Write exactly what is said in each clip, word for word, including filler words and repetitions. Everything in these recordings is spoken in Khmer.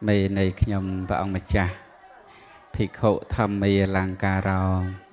មេនៃខ្ញុំព្រះអង្គម្ចាស់ភិក្ខុធម្មាលង្ការោ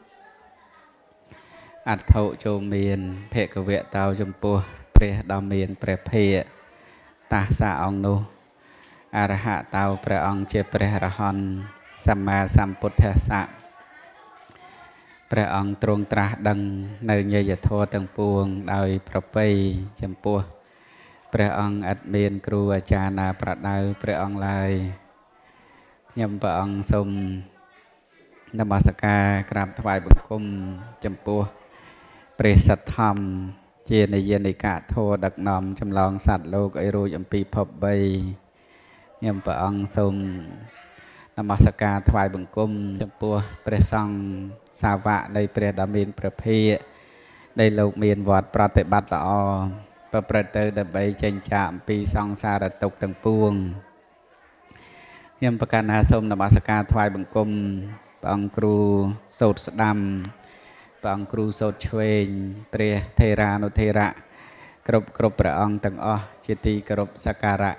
អត្ថុចូលមានភគវៈតោចំពោះព្រះដ៏មានព្រះភ័ក្ត្រតាសាអង្គនោះអរហតោព្រះអង្គជាព្រះរហន្តសម្មាសម្ពុទ្ធស្សៈព្រះអង្គទ្រង់ត្រាស់ដឹងនៅញយធម៌ទាំងពួងដោយប្រពៃចំពោះព្រះអង្គឥតមានគ្រូអាចារ្យណាប្រដៅព្រះអង្គឡើយខ្ញុំព្រះអង្គសូមនមស្ការក្រាបថ្វាយបង្គំចំពោះព្រះសទ្ធម្មជានិយានិកៈធម៌ដឹកនាំចម្លងសត្វលោកឲ្យរួចអំពីភពបីខ្ញុំព្រះអង្គសូមនមស្ការថ្វាយបង្គំចំពោះព្រះសង្ឃសាវកនៃព្រះដ៏មានព្រះភិក្ខនៃលោកមានវត្តប្រតិបត្តិល្អប្រព្រឹត្តទៅដើម្បីចេញចាកអំពីសង្សារទុក្ខទាំងពួងខ្ញុំប្រកាសថាសូមនមស្ការថ្វាយបង្គំព្រះអង្គគ្រូសូត្រស្ដាំព្រះអង្គគ្រូសូត្រឆ្វេងព្រះថេរានុថេរៈគ្រប់គ្រប់ព្រះអង្គទាំងអស់ជាទីគោរពសក្ការៈ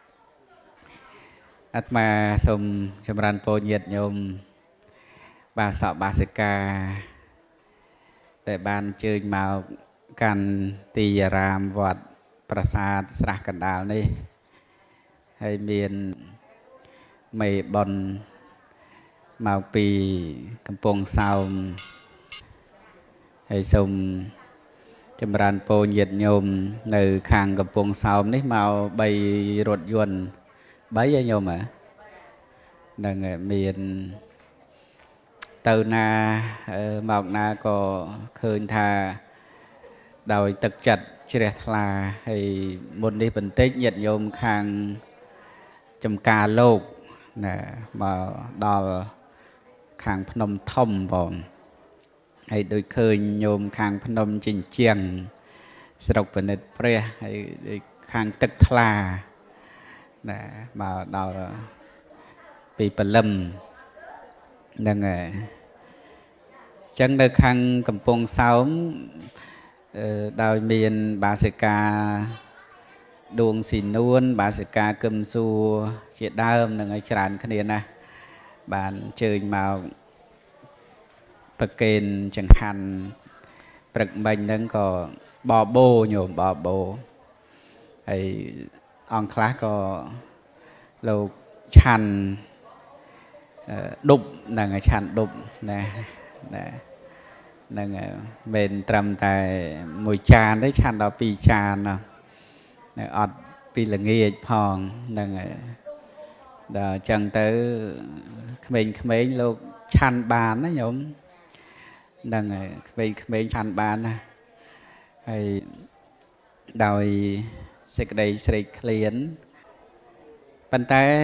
អាត្មាសូមចម្រើនពរញាតិញោមបាសកបាសិកាដែលបានអញ្ជើញមកកាន់ទីអារាមវត្តប្រាសាទស្រះកណ្ដាលនេះហើយមានមេបុណ្យមកពីកំពង់សោមហើយសូមចម្រើនពរញាតិញោមនៅខាងកំពង់សោមនេះមកបីរថយន្តបីឲ្យញោមហ៎នឹងមានទៅណាមកណាក៏ឃើញថាដោយទឹកចិត្តជ្រះថ្លាហើយមុននេះបន្តិចញាតិញោមខាងចំការលោកណាមកដល់ខាងភ្នំធំបងហើយដូចឃើញញោមខាងភ្នំជញ្ជាំងស្រុកពនិតព្រះហើយដូចខាងទឹកថ្លាណាមកដល់ពីព្រលឹមហ្នឹងហើយអញ្ចឹងនៅខាងកំពង់សោមដោយមានបាសិកាដួងស៊ីនួនបាសិកាគឹមសួរជាដើមនឹងឲ្យច្រើនគ្នាណាបានអញ្ជើញមកប្រកេនចង្ហាន់ព្រឹកមិញហ្នឹងក៏បបោញោមបបោហើយអង្គខ្លះក៏លោកឆាន់ដប់ហ្នឹងឆាន់ដប់ណាណាហ្នឹងមិនត្រឹមតែមួយចានទេឆាន់ដល់ពីរចានណានៅអត់ពីល្ងាចផងហ្នឹងដល់អញ្ចឹងទៅក្មេងៗលោកឆាន់បានណាញោមហ្នឹងហើយក្មេងៗឆាន់បានណាហើយដោយសេចក្តីស្រេកឃ្លានប៉ុន្តែ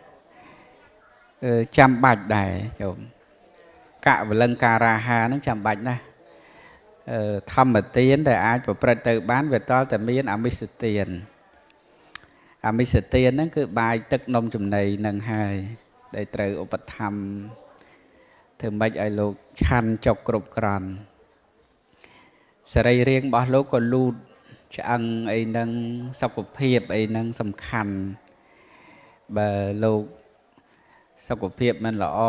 ចាំបាច់ដែរញោមកវលង្ការាហាហ្នឹងចាំបាច់ណាស់ធម្មទានដែលអាចប្រព្រឹត្តទៅបានវាតលតែមានអមិសទានអមិសទានហ្នឹងគឺបាយទឹកនំចំណីនឹងហើយដែលត្រូវឧបត្ថម្ភធ្វើម៉េចឲ្យលោកឆាន់ចុកគ្រប់គ្រាន់សរីរាង្គរបស់លោកក៏លូតឆ្អឹងអីហ្នឹងសុខភាពអីហ្នឹងសំខាន់បើលោកសុខភាពមិនល្អ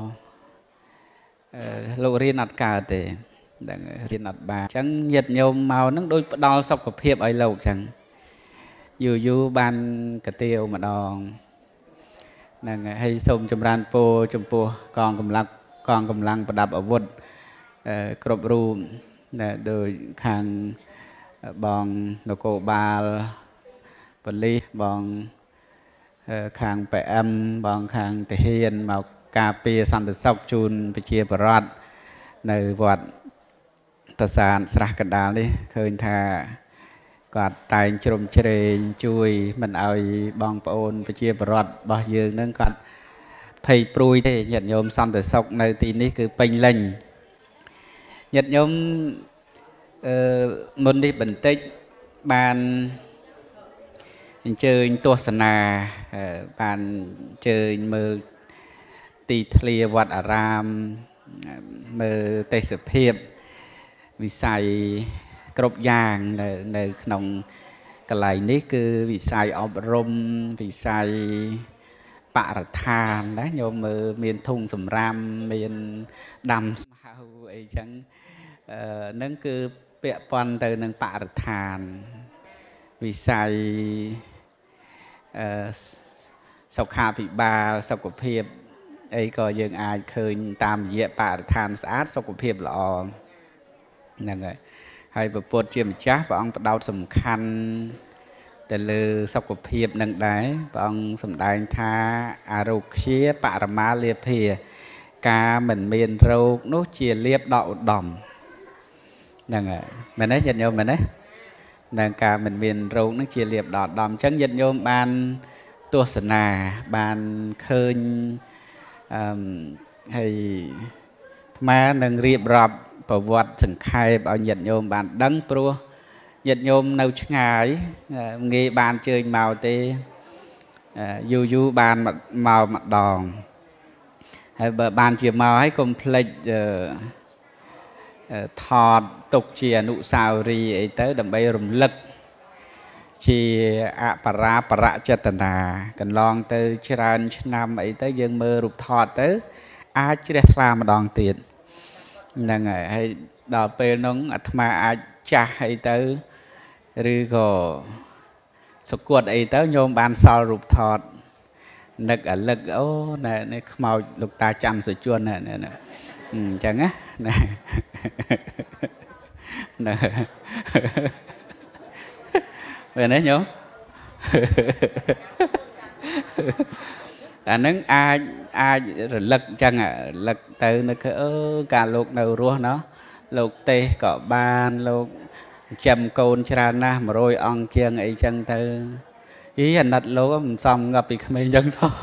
លោករៀនអត់កើតទេដឹងរៀនអត់បានអញ្ចឹងញាតិញោមមកហ្នឹងដូចផ្ដល់សុខភាពឲ្យលោកអញ្ចឹងយូរយូរបានកទាវម្ដងហ្នឹងហើយសូមចម្រើនពរចំពោះកងកម្លាំងកងកម្លាំងប្រដាប់អាវុធគ្រប់រូបដោយខាងបងនគរបាលប៉ូលីសបងខាង ពី អឹម បងខាងទាហានមកការពារសន្តិសុខជូនប្រជាពលរដ្ឋនៅវត្តប្រាសាទស្រះកណ្ដាលនេះឃើញថាគាត់តែងជ្រោមជ្រែងជួយមិនឲ្យបងប្អូនប្រជាពលរដ្ឋរបស់យើងនឹងគាត់ភ័យព្រួយទេញាតិញោមសន្តិសុខនៅទីនេះគឺពេញលេញញាតិញោមអឺមុននេះបន្តិចបានអញ្ជើញទស្សនាបានអញ្ជើញមើលទីធ្លាវត្តអារាមមើលទេសភាពវិស័យគ្រប់យ៉ាងនៅនៅក្នុងកន្លែងនេះគឺវិស័យអប់រំវិស័យបរិស្ថានណាញោមមើលមានធុងសម្រាមមានដាំស្មៅអីចឹងអឺនឹងគឺពាក់ព័ន្ធទៅនឹងបរិស្ថានវិស័យអឺសុខាភិបាលសុខភាពអីក៏យើងអាចឃើញតាមរយៈបរិស្ថានស្អាតសុខភាពល្អហ្នឹងហើយហើយពពុទ្ធជាម្ចាស់ព្រះអង្គផ្ដោតសំខាន់ទៅលើសុខភាពនឹងដែរព្រះអង្គសម្ដែងថាអារោគ្យាបរមាលាភាការមិនមានរោគនោះជាលាភដ៏ឧត្តមហ្នឹងហើយមែនទេញាតិញោមមែនទេនឹងការមិនមានរោគនឹងជាលាភដ៏ឧត្តមអញ្ចឹងញាតិញោមបានទស្សនាបានឃើញអឺហើយអាត្មានឹងរៀបរាប់ប្រវត្តិសង្ខេបឲ្យញាតិញោមបានដឹងព្រោះញាតិញោមនៅឆ្ងាយងាយបានជើញមកទេយូរយូរបានមកម្ដងហើយបើបានជាមកហើយកុំភ្លេចថតទុកជាអនុស្សាវរីយ៍អីទៅដើម្បីរំលឹកជាអបរាបរចេតនាកន្លងទៅច្រើនឆ្នាំអីទៅយើងមើលរូបថតទៅអាចជ្រះថ្លាម្ដងទៀតហ្នឹងហើយហើយដល់ពេលនោះអាត្មាអាចចាស់អីទៅឬក៏សុគតអីទៅញោមបានសល់រូបថតនឹកអាលឹកអូណែនេះខ្មោចលោកតាចាំសុជនណែអញ្ចឹងណាណែមែនទេញោមអានឹងអាចអាចរលឹកអញ្ចឹងរលឹកទៅនឹកអឺការលោកនៅរស់ណោះលោកទេសក៏បានលោកចាំកូនច្រើនណាស់មួយរយអង្គជាងអីចឹងទៅអីអាណិតលោកមិនសមងាប់ពីក្មេងចឹងទៅ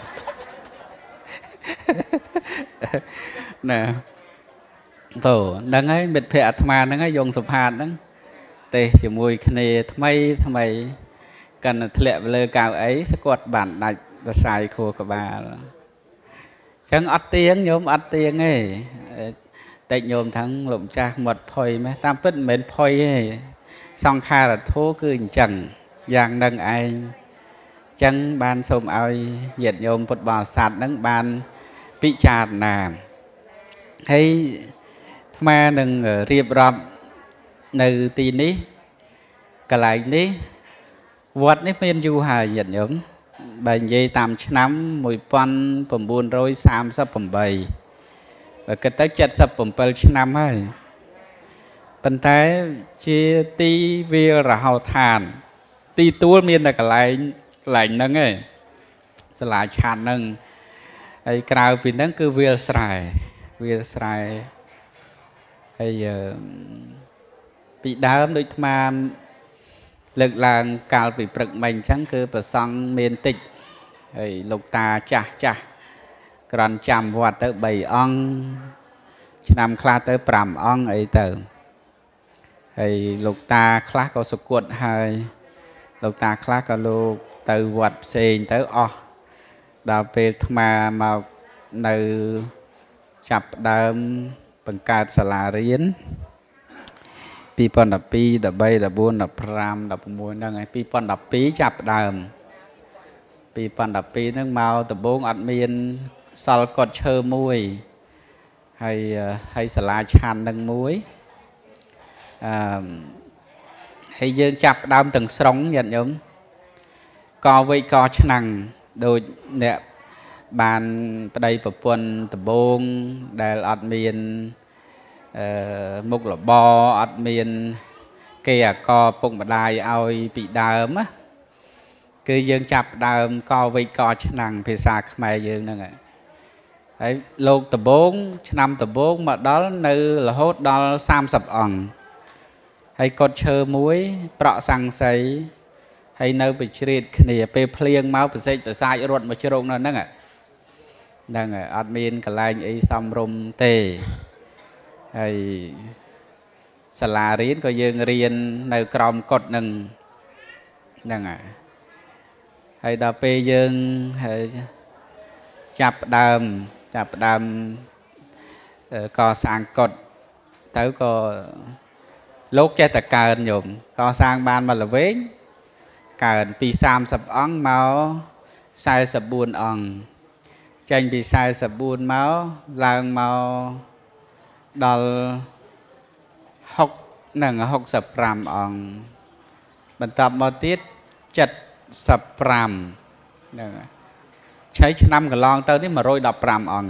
ណាទៅហ្នឹងហើយមិត្តភ័ក្តិអាត្មាហ្នឹងហើយយងសុផាតហ្នឹងទេសជាមួយគ្នាថ្មីថ្មីកាន់តែធ្លាក់លើកៅអីស្គាត់បានដាច់សរសៃខួរក្បាលអញ្ចឹងអត់ទៀងញោមអត់ទៀងទេតែញោមទាំងលោកម្ចាស់មាត់ផុយម៉េះតាមពិតមិនមែនផុយទេសង្ខារធម៌គឺអញ្ចឹងយ៉ាងនឹងឯងអញ្ចឹងបានសូមឲ្យញាតិញោមពុទ្ធបរិស័ទហ្នឹងបានពិចារណាហើយអាត្មានឹងរៀបរាប់នៅទីនេះកន្លែងនេះវត្តនេះមានយូរហើយញាតិញោមបើនិយាយតាមឆ្នាំមួយពាន់៩សាមសិបប្រាំបីបើគិតទៅចិតសិបប្រាំbảyឆ្នាំហើយប៉ុន្តែជាទីវាលរហោឋានទីទួលមានតែកន្លែងកន្លែងហ្នឹងឯងសាលាឆាន់ហ្នឹងហើយក្រៅពីហ្នឹងគឺវាលស្រែវាលស្រែហើយពីដើមដូចអាត្មាលើកឡើងកាលពីព្រឹកមិញអញ្ចឹងគឺប្រសង់មានតិចហើយលោកតាចាស់ចាស់ក្រាន់ចាំវត្តទៅបីអង្គឆ្នាំខ្លះទៅប្រាំអង្គអីទៅហើយលោកតាខ្លះក៏សុគតហើយលោកតាខ្លះក៏លោកទៅវត្តផ្សេងទៅអស់ដល់ពេលអាត្មាមកនៅចាប់ដើមបង្កើតសាលារៀនពីរពាន់ដប់ពីរ ដប់បី ដប់បួន ដប់ប្រាំ ដប់៦ហ្នឹងហើយពីរពាន់ដប់ពីរចាប់ដើមពីរពាន់ដប់ពីរហ្នឹងមកដំបូងអត់មានសល់កត់ឈើមួយហើយហើយសាលាឆាន់នឹងមួយអឺហើយយើងចាប់ដើមទាំងស្រុងញាតិញោមកវៃកឆ្នាំងដូចអ្នកបានប្តីប្រពន្ធដំបូងដែលអត់មានអឺមុខរបរអត់មានគេអាកពុកម្ដាយឲ្យពីដើមណាគឺយើងចាប់ដើមកវៃកឆ្នាំងភាសាខ្មែរយើងហ្នឹងហើយលោកដំបងឆ្នាំដំបងមកដល់នៅរហូតដល់សាមសិបអង្គហើយកត់ឈើមួយប្រក់សង្ស័យហើយនៅបជ្រៀតគ្នាពេលភ្លៀងមកប្រសិទ្ធប្រសាចរត់មកជ្រងនៅហ្នឹងហ្នឹងហើយអត់មានកន្លែងអីសំរុំទេហើយសាលារៀនក៏យើងរៀននៅក្រោមកុដនឹងហ្នឹងហើយហើយដល់ពេលយើងហើយចាប់ដើមចាប់ដើមកសាងកុដទៅក៏លោកចេះតែកើនញោមកសាងបានមកល្វែងកើនពីសាមសិបអង្គមក sai sập buồn ong tranh bị sai sập buồn máu lang máu đal học nâng học sập ram ong bận tập một tiết chật sập ramใช้ năm កន្លងទៅនេះ một trăm mười lăm អង្គ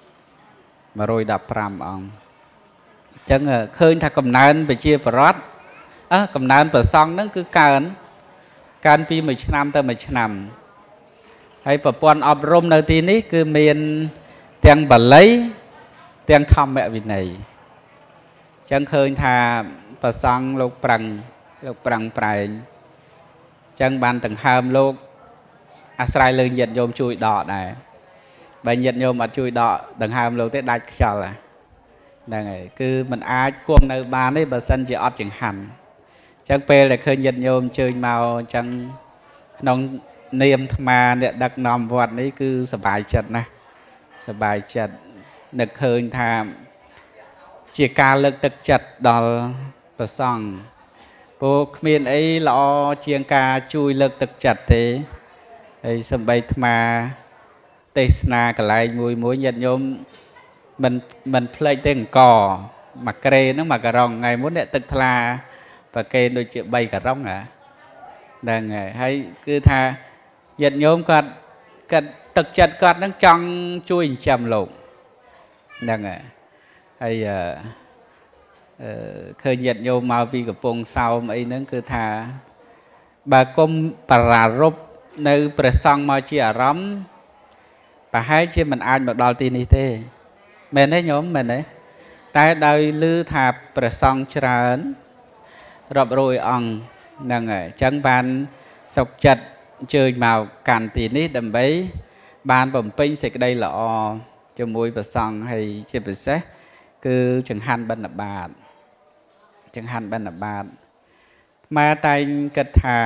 một trăm mười lăm អង្គ ចឹងឃើញថាកំណើនប្រជាប្រដ្ឋអើកំណើនប្រសង់ហ្នឹងគឺកើនកើនពីមួយឆ្នាំទៅមួយឆ្នាំហើយប្រព័ន្ធអប់រំនៅទីនេះគឺមានទាំងបាលីទាំងធម្មវិន័យចឹងឃើញថាប្រសង់លោកប្រឹងលោកប្រឹងប្រែងចឹងបានដង្ហើមលោកអាស្រ័យលើញាតិញោមជួយដកដែរបើញាតិញោមអត់ជួយដកដង្ហើមលោកទេដាច់ខ្យល់ហ្នឹងហើយគឺมันអាចគង់នៅបានទេបើសិនជាអត់ចង្ហាន់ចឹងពេលដែលឃើញញាតិញោមជើញមកចឹងក្នុងនាមអាត្មាអ្នកដឹកនាំវត្តនេះគឺសប្បាយចិត្តណាស់សប្បាយចិត្តនឹកឃើញថាជាការលើកទឹកចិត្តដល់ព្រះសង្ឃព្រោះគ្មានអីល្អជាងការជួយលើកទឹកចិត្តទេហើយសំបីអាត្មាទេសនាកន្លែងមួយមួយញាតិញោមមិនមិនភ្លេចទេអង្គមួយក្រេហ្នឹងមួយការ៉ុងថ្ងៃមុនអ្នកទឹកថ្លាប្រកេនដូចជាបីការ៉ុងហ៎ហ្នឹងហើយហើយគឺថាញាតិញោមគាត់គាត់ទឹកចិត្តគាត់ហ្នឹងចង់ជួយចិញ្ចឹមលោកហ្នឹងហើយហើយអឺឃើញញាតិញោមមកពីកំពង់សោមអីហ្នឹងគឺថាបើគុំប្រារព្ធនៅព្រះសង្ឃមកជាអារម្មណ៍ប្រហែលជាមិនអាចមកដល់ទីនេះទេមែនទេញោមមែនទេតែដោយឮថាព្រះសង្ឃច្រើនរាប់រយអង្គហ្នឹងហើយអញ្ចឹងបានសុខចិត្តអញ្ជើញមកកាន់ទីនេះដើម្បីបានបំពេញសេចក្តីល្អជាមួយព្រះសង្ឃហើយជាពិសេសគឺចង្ហាន់បិណ្ឌបាតចង្ហាន់បិណ្ឌបាតមកតែងគិតថា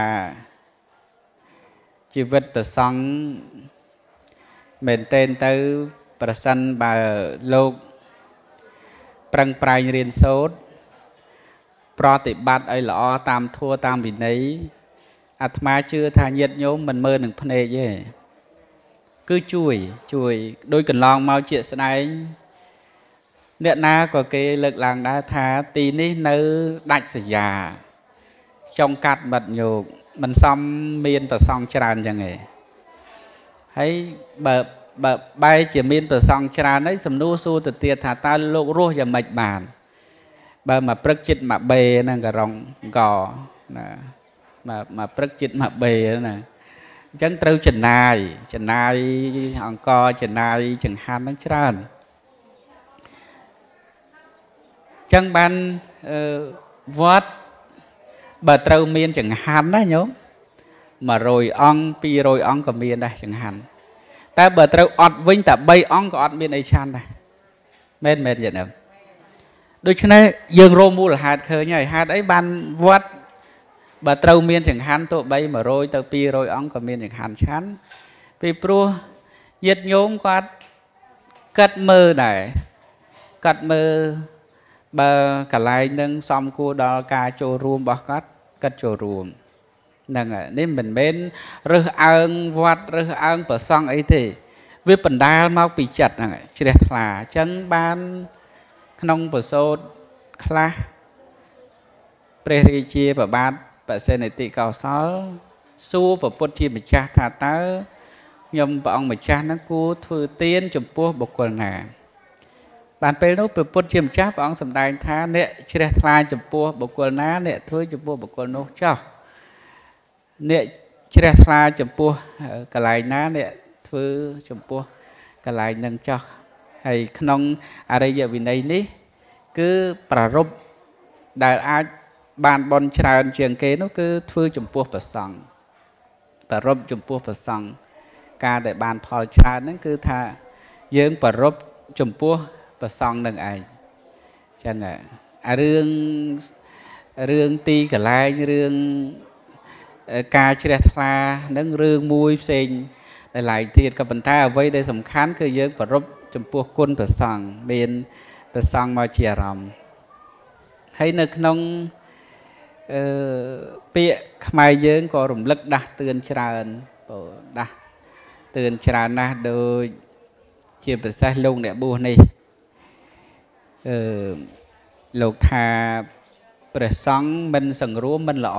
ជីវិតព្រះសង្ឃមែនទែនទៅប្រសិនបើលោកប្រឹងប្រែងរៀនសូត្រប្រតិបត្តិឲ្យល្អតាមធម៌តាមវិន័យអាត្មាជឿថាញាតិញោមមិនមើលនឹងភ្នែកទេគឺជួយជួយដោយកន្លងមកជាស្ដែងអ្នកណាក៏គេលើកឡើងដែរថាទីនេះនៅដាច់សញ្ញា ចុងកាត់បាត់ញោកមិនសមមានប្រសងច្រើនចឹងឯងហើយបើបើបែរជាមានប្រសងច្រើនហើយសំណួរសួរទៅទៀតថាតើលោករស់យ៉ាងម៉េចបានបើមកព្រឹកចិត្តមកបេហ្នឹងក៏រងកណាមកមកព្រឹកចិត្តមកបេណាអញ្ចឹងត្រូវចំណាយចំណាយអង្គចំណាយចង្ហាន់ហ្នឹងច្រើនអញ្ចឹងបានវត្តបើត្រូវមានចង្ហាន់ណាញោមmột trămអង្គពីររយអង្គក៏មានដែរចង្ហាន់តែបើត្រូវអត់វិញតែបីអង្គក៏អត់មានអីឆាន់ដែរមែនមែនយល់ដូច្នេះយើងរមូលហេតុឃើញហើយហេតុអីបានវត្តបើត្រូវមានចង្ហាន់ទោះបីmột trămទៅពីររយអង្គក៏មានចង្ហាន់ឆាន់ពីព្រោះញាតិញោមគាត់កាត់មើលដែរកាត់មើលបើកន្លែងនឹងសំគួរដល់ការចូលរួមរបស់គាត់កាត់ចូលរួមហ្នឹងហើយនេះមិនមែនរើសអើងវត្តរើសអើងប្រសង់អីទេវាបណ្ដាលមកពីចិត្តហ្នឹងហើយជ្រះថ្លាអញ្ចឹងបានក្នុងប្រសូតខ្លះព្រះរាជាប្របាទបសេនតិកោសលសួរព្រះពុទ្ធជាម្ចាស់ថាតើខ្ញុំព្រះអង្គម្ចាស់ហ្នឹងគួរធ្វើទានចំពោះបុគ្គលណាបានពេលនោះព្រះពុទ្ធជាម្ចាស់ព្រះអង្គសម្ដែងថាអ្នកជ្រះថ្លាចំពោះបុគ្គលណាអ្នកធ្វើចំពោះបុគ្គលនោះចោះអ្នកជ្រះថ្លាចំពោះកន្លែងណាអ្នកធ្វើចំពោះកន្លែងនឹងចោះហើយក្នុងអរិយវិន័យនេះគឺប្រារព្ធដែលអាចបានបន់ច្រើនជាងគេនោះគឺធ្វើចំពោះព្រះសង្ឃប្រារព្ធចំពោះព្រះសង្ឃការដែលបានផលច្រើនហ្នឹងគឺថាយើងប្រារព្ធចំពោះព្រះសង្ឃនឹងឯងអញ្ចឹងអារឿងរឿងទីកន្លែងរឿងការជ្រះថ្លានឹងរឿងមួយផ្សេងដែលឡែកទៀតក៏ប៉ុន្តែអ្វីដែលសំខាន់គឺយើងប្រារព្ធចំពោះគុណព្រះសង្ឃមានព្រះសង្ឃមកជាអារម្មណ៍ហើយនៅក្នុងអឺពាក្យខ្មែរយើងក៏រំលឹកដាស់តឿនច្រើនបើដាស់ตื่นชรานะโดยเชี่ยประสาทลงเนี่ยบูนี่เออโลกธาประสงมันสังรู้มันละ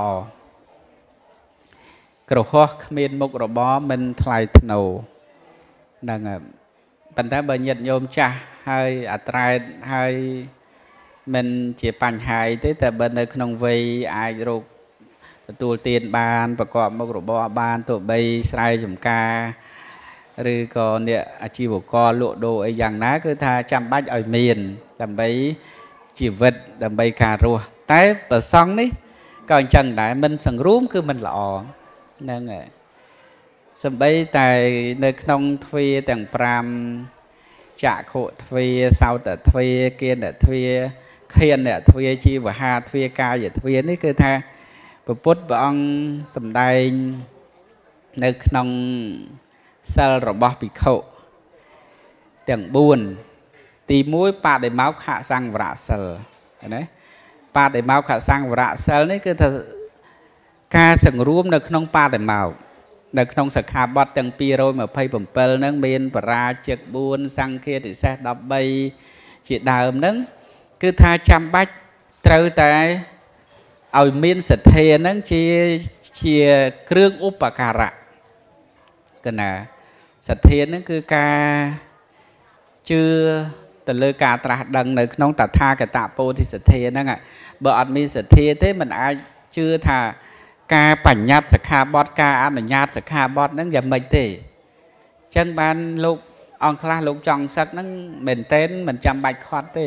อกระหอกเมียนมุกระบอมันทลายธนูนั่งปัญหาบัญญัติโยมจ้าให้อัตรายให้มันเจียปัญหาแต่บันในขนมวีไอรูตัวเตียนบานประกอบมุกระบอบานตัวใบสไลจมกาหรือก็เนี่ยอาชีพก็ลุโดไออย่างนั้นคือถ้าจำบัดเอาเมียนจำใบชีวิตจำใบการัวแต่ประสงนี้ก่อนจังได้มันสังรู้คือมันหล่อนั่นไงสมัยแต่ในขนมทวีแต่งปรามจะโคทวีสาวแต่ทวีเกียนแต่ทวีเขียนแต่ทวีชีวหาทวีกายทวีนี่คือท่าพระพุทธองค์สำได้ในขนมเซลระบอบปิโคแต่งบุญตีมุ้ยปาได้เมาขาสังวระเซลนะปาได้เมาขาสังวระเซลนี่คือท่าการสังรูมในขนมปาได้เมาในขนมสักขาบดตั้งปีโรยมาไพ่ผมเปิลนั่งเมียนปราเจกบุญสังเกตเสดดับใบจีดาวนั่งคือท่าจำบัดเติร์แต่เอาเมียนสัตเทนั่งเชียเชียเครื่องอุปการะกันนะสัตเทนั่นคือการเชื่อแต่เลยการตรัสดังในขนมตัดท่ากับตาโปที่สัตเทนั่งอ่ะเบอร์อัดมีสัตเทเท่มันอาเชื่อท่าการปั่นยัดสักขาบอดการอันยัดสักขาบอดนั่งอย่าไม่เตะจังบ้านลูกองคลาลูกจองสักนั่งเหม็นเต้นเหมือนจำใบคอดเตะ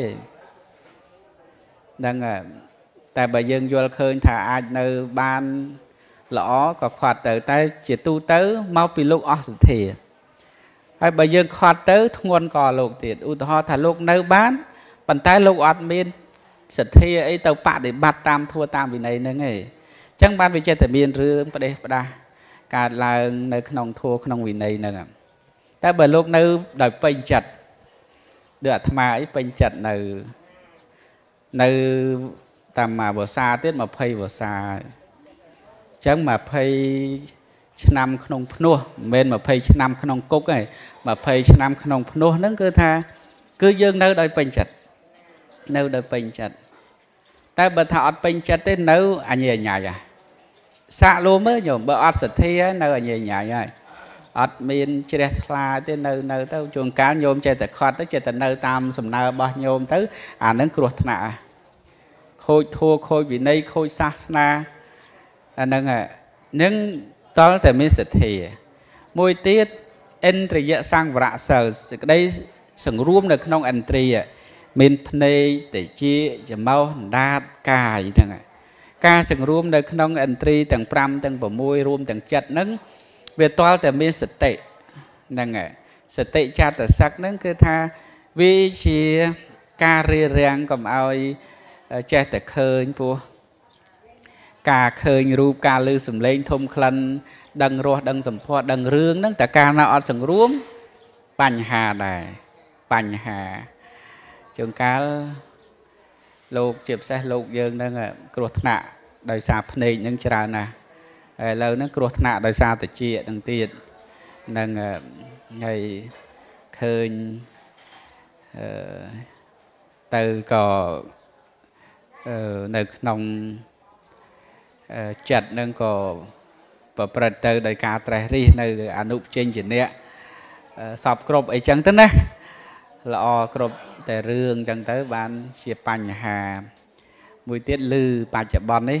ดังอ่ะแต่ใบยังยัวเคยถ่ายในบ้านหล่อก็คอดเตะแต่จีตูเต๋อmauปีลูกออกสุดทีไอ้ใบยังคอดเต๋อทวนก่อลูกติดอุตหะถ่ายลูกในบ้านปั่นใต้ลูกอดมีนสุดทีไอ้เต๋อปะได้บัดตามทัวตามวินัยนั่งไงจังบ้านวิจัยแต่เมียนเรื่องประเดี๋ยวประดาการลางในขนมทัวขนมวินัยนั่นแต่เบอร์ลูกในโดยเป็นจัดเดือดทำไมเป็นจัดในในตามมาบัวซาเต้นมาเพย์บัวซาจังมาเพย์ชนำขนมพนัวเมนมาเพย์ชนำขนมกุ๊กไงมาเพย์ชนำขนมพนัวนั่นคือท่าคือยังในโดยเป็นจัดในโดยเป็นจัดแต่บรรทัดเป็นจัดเต้นเนื้ออันใหญ่ใหญ่อะสะลูมืออยู่บรรทัดสัตย์ที่เนื้ออันใหญ่ใหญ่ไงอัดมีนเจริญลาเต้นเนื้อเนื้อเต้าจงการโยมใจแต่คอดเต้ใจแต่เนื้อตามสำเนาบ่โยมเต้อ่านนั้นกรุธนาโคยทัวโคยวินัยโคยศาสนาอันนั้นอ่ะนึ่งตอนแต่มีสัตย์ที่มวยตีเอ็นตรียะสร้างวระเสร์ได้สังรวมในขนมอันตรีอ่ะมีนพเนยแต่จีจะเมาดาดกายทั้งไงการสังรวมในขนมอันตรีต่างพรำต่างบ่มวยรวมต่างจัดนั้นเวทตอลแต่มีสตินั่งไงสติชาติสักนั้นคือท่าวิชีการเรียงกับเอาเจแต่เคยปัวการเคยรูปการลือสมเลงทมคลันดังรัวดังสมพอดังเรื่องนั่งแต่การนาอดสังรวมปัญหาใดปัญหาจงการโลกเจ็บแสโลกเยิงนั่งกรวดหนาโดยสาพเนยนั่งจรานะแล้วนั่งกรวดหนาโดยสาตะเจียดังตีดนั่งไงเคยtừ cóในนองจัดนั่งก็ประเตอร์โดยการไตรรีในอนุเจนจิเนียสอบกรบไอ้จังตั้งนะละอกรบแต่เรื่องจังเตอร์บ้านเชียปัญหามุยเตี้ยลือปัจจุบันนี้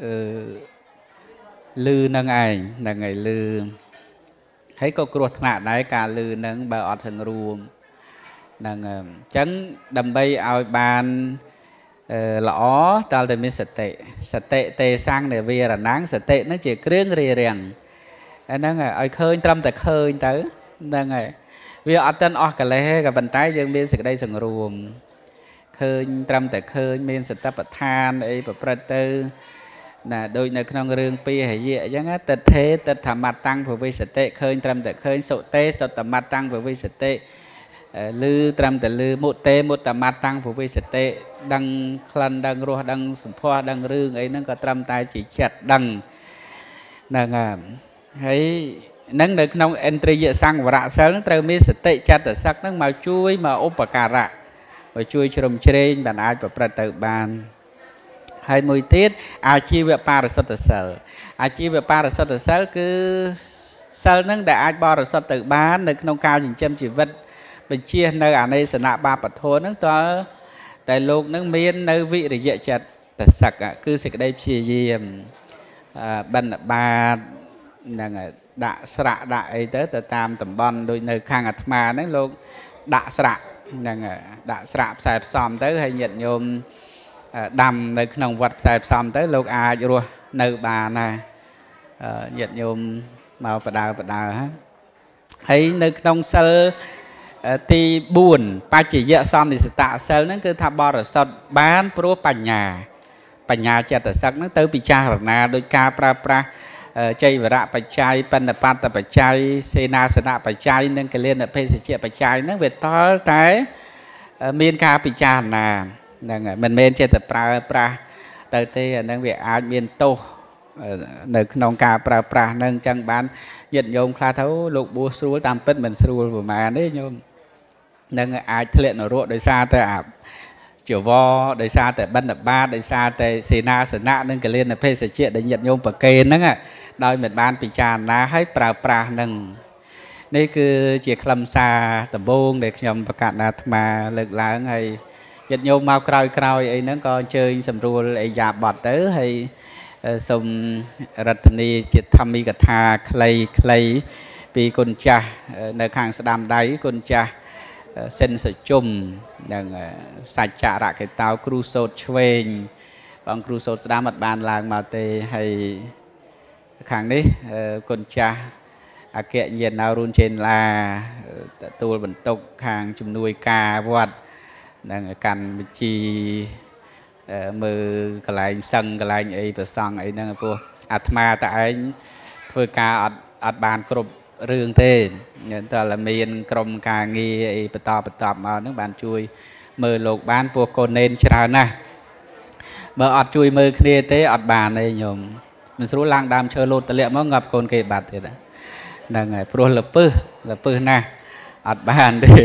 ลือนั่งไงนั่งไงลือให้ก็กรวดขนาดไหนการลือนั่งแบบอัดสังรวมนั่งจังดำใบเอาบานหล่อตาแต่มีสติสติเตะสร้างในเวรนังสตินั่นchỉเครื่องเรียงอันนั้นไงไอ้เคยทำแต่เคยเต๋อนั่นไงวิอัตตันออกกันเลยกับบรรทัดยังมีสิ่งใดสังรวมเคยทำแต่เคยมีสติปัฏฐานไอ้ประประตูน่ะโดยในขนมเรื่องปีเหยียยังงั้นตัดเทตัดธรรมะตั้งเพื่อวิสติเคยทำแต่เคยสุเตสุตธรรมะตั้งเพื่อวิสติลือตรำแต่ลือมุเตมุตตมาตั้งผู้วิเศษดังคลันดังรัวดังสมพอดังเรื่องไอ้นั่นก็ตรำตายจีจัดดังนางงามให้នឹងនៅក្នុងឥន្ទ្រិយសង្វរៈសិលនឹងត្រូវមានសតិចិត្តសឹកនឹងមកជួយមកឧបការៈមកជួយជ្រោមជ្រែងបានអាចប្រព្រឹត្តទៅបានហើយមួយទៀតអាជីវបរិសុទ្ធសិលអាជីវបរិសុទ្ធសិលគឺសិលនឹងដែលអាចបរិសុទ្ធទៅបាននៅក្នុងការចិញ្ចឹមជីវិតបញ្ជានៅអនេសនៈបាបធម៌នឹងតើតែលោកនឹងមាននៅវិរិយចិត្តសឹកគឺសេចក្តីព្យាយាមបណ្ឌបាតហ្នឹងដាក់ស្រាក់ដាក់អីទៅទៅតាមតំបន់ដូចនៅខាងអាត្មាហ្នឹងលោកដាក់ស្រាក់ហ្នឹងដាក់ស្រាក់ផ្សែផ្សំទៅហើយញាតិញោមដាំនៅក្នុងវត្តផ្សែផ្សំទៅលោកអាចរស់នៅបានណាញាតិញោមមកបដើបដើហើយនៅក្នុងសិលទីបួនបច្ចយៈសន្និសតៈសិលហ្នឹងគឺថាបរិសុទ្ធបានព្រោះបញ្ញាបញ្ញាចិត្តសឹកហ្នឹងទៅពិចារណាដោយការប្រើប្រាស់ចៃវរៈបច្ច័យបណ្ឌបត្តបច្ច័យសេនាសនៈបច្ច័យនិងកលិនភេសជ្ជៈបច្ច័យហ្នឹងវាតល់តែមានការពិចារណាហ្នឹងមិនមែនចេះតែប្រើប្រាស់ទៅទេអាហ្នឹងវាអាចមានទោសនៅក្នុងការប្រើប្រាស់ហ្នឹងអញ្ចឹងបានញាតិញោមខ្លះទៅលោកបួសស្រួលតាមពិតមិនស្រួលប្រហែលទេញោមនឹងអាចធ្លាក់នរកដោយសារតែអាចវរដោយសារតែបណ្ឌបាតដោយសារតែសេនាសនៈនិងកលិនភេសជ្ជៈដែលញាតិញោមប្រកេនហ្នឹងដោយមិនបានពិចារណាឲ្យប្រើប្រាស់ហ្នឹងនេះគឺជាខ្លឹមសារដំបូងដែលខ្ញុំប្រកាសអាត្មាលើកឡើងហើយញាតិញោមមកក្រោយក្រោយអីហ្នឹងក៏អញ្ជើញសម្រួលអីយ៉ាបត់ទៅហើយសូមរតនីជាធម្មីកថាខ្លីខ្លីពីគុណចាស់នៅខាងស្ដាំដៃគុណចាស់សិនសជុំនិងសច្ចរកេតោគ្រូសោតឆ្វេងបងគ្រូសោតស្ដាំអត់បានឡើងមកទេហើយខាងនេះគុណចាស់អគ្គញាណៅរូនចេនឡាទទួលបន្ទុកខាងជំនួយការវត្តនិងកម្មវិធីមើលកន្លែងសឹងកន្លែងអីប្រសង់អីហ្នឹងព្រោះអាត្មាតែឯងធ្វើការអត់អត់បានគ្រប់រឿងទេតែតែមានក្រុមការងារអីបន្តបន្តមកហ្នឹងបានជួយមើលលោកបានព្រោះកូននេនច្រើនណាស់បើអត់ជួយមើលគ្នាទេអត់បានទេញោមមិនស្រួលឡើងដើមឈើលោតតម្លាក់មកងាប់កូនគេបាត់ទៀតហ្នឹងហើយព្រោះលពឹសលពឹសណាស់អត់បានទេ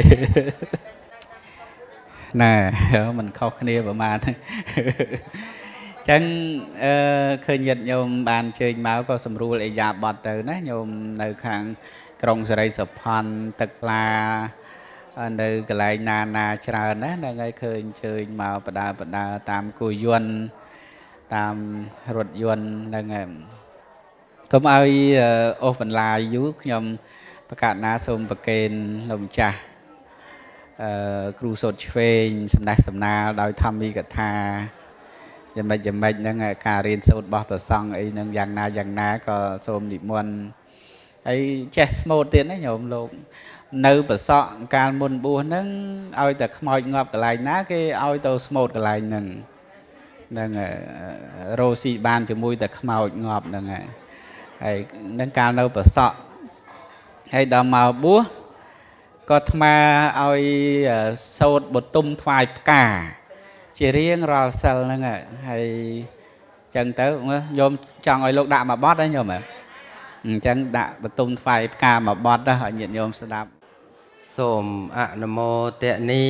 ណែมันខុសគ្នាប្រហែលអញ្ចឹងអឺឃើញញាតិញោមបានជើញមកក៏ស្រួលអេយ៉ាបត់ទៅណាញោមនៅខាងក្រុងសេរីសុផាន់ទឹកផ្លានៅកន្លែងណាណាច្រើនណាហ្នឹងហើយឃើញជើញមកបដើបដើតាមគូយន្តតាមរថយន្តហ្នឹងហើយកុំឲ្យអូសបន្លាយយូរខ្ញុំប្រកាសណាសូមប្រកេនលោកម្ចាស់អឺគ្រូសូត្រឆ្វេងសំណេះសំណាលដោយធម្មីកថាយ៉ាងម៉េចយ៉ាងម៉េចហ្នឹងការរៀនសូត្ររបស់ព្រះសង្ឃអីហ្នឹងយ៉ាងណាយ៉ាងណាក៏សូមនិមន្តហើយចេះស្មូតទៀតណាញោមលោកនៅប្រសក់កាលមុនបួសហ្នឹងឲ្យតែខ្មោចងាប់កន្លែងណាគេឲ្យទៅស្មូតកន្លែងហ្នឹងហ្នឹងរោស៊ីបានជាមួយតែខ្មោចងាប់ហ្នឹងហើយហើយនឹងកាលនៅប្រសក់ហើយដល់មកបួសក៏អាត្មាឲ្យសូត្របទុមថ្វាយផ្កាជារៀងរាល់សិលហ្នឹងហើយអញ្ចឹងទៅញោមចង់ឲ្យលោកដាក់មកបត់ហ្នឹងញោមអញ្ចឹងដាក់បទុមថ្វាយផ្កាមកបត់ទៅឲ្យញាតិញោមស្ដាប់សូមអនុមោទនី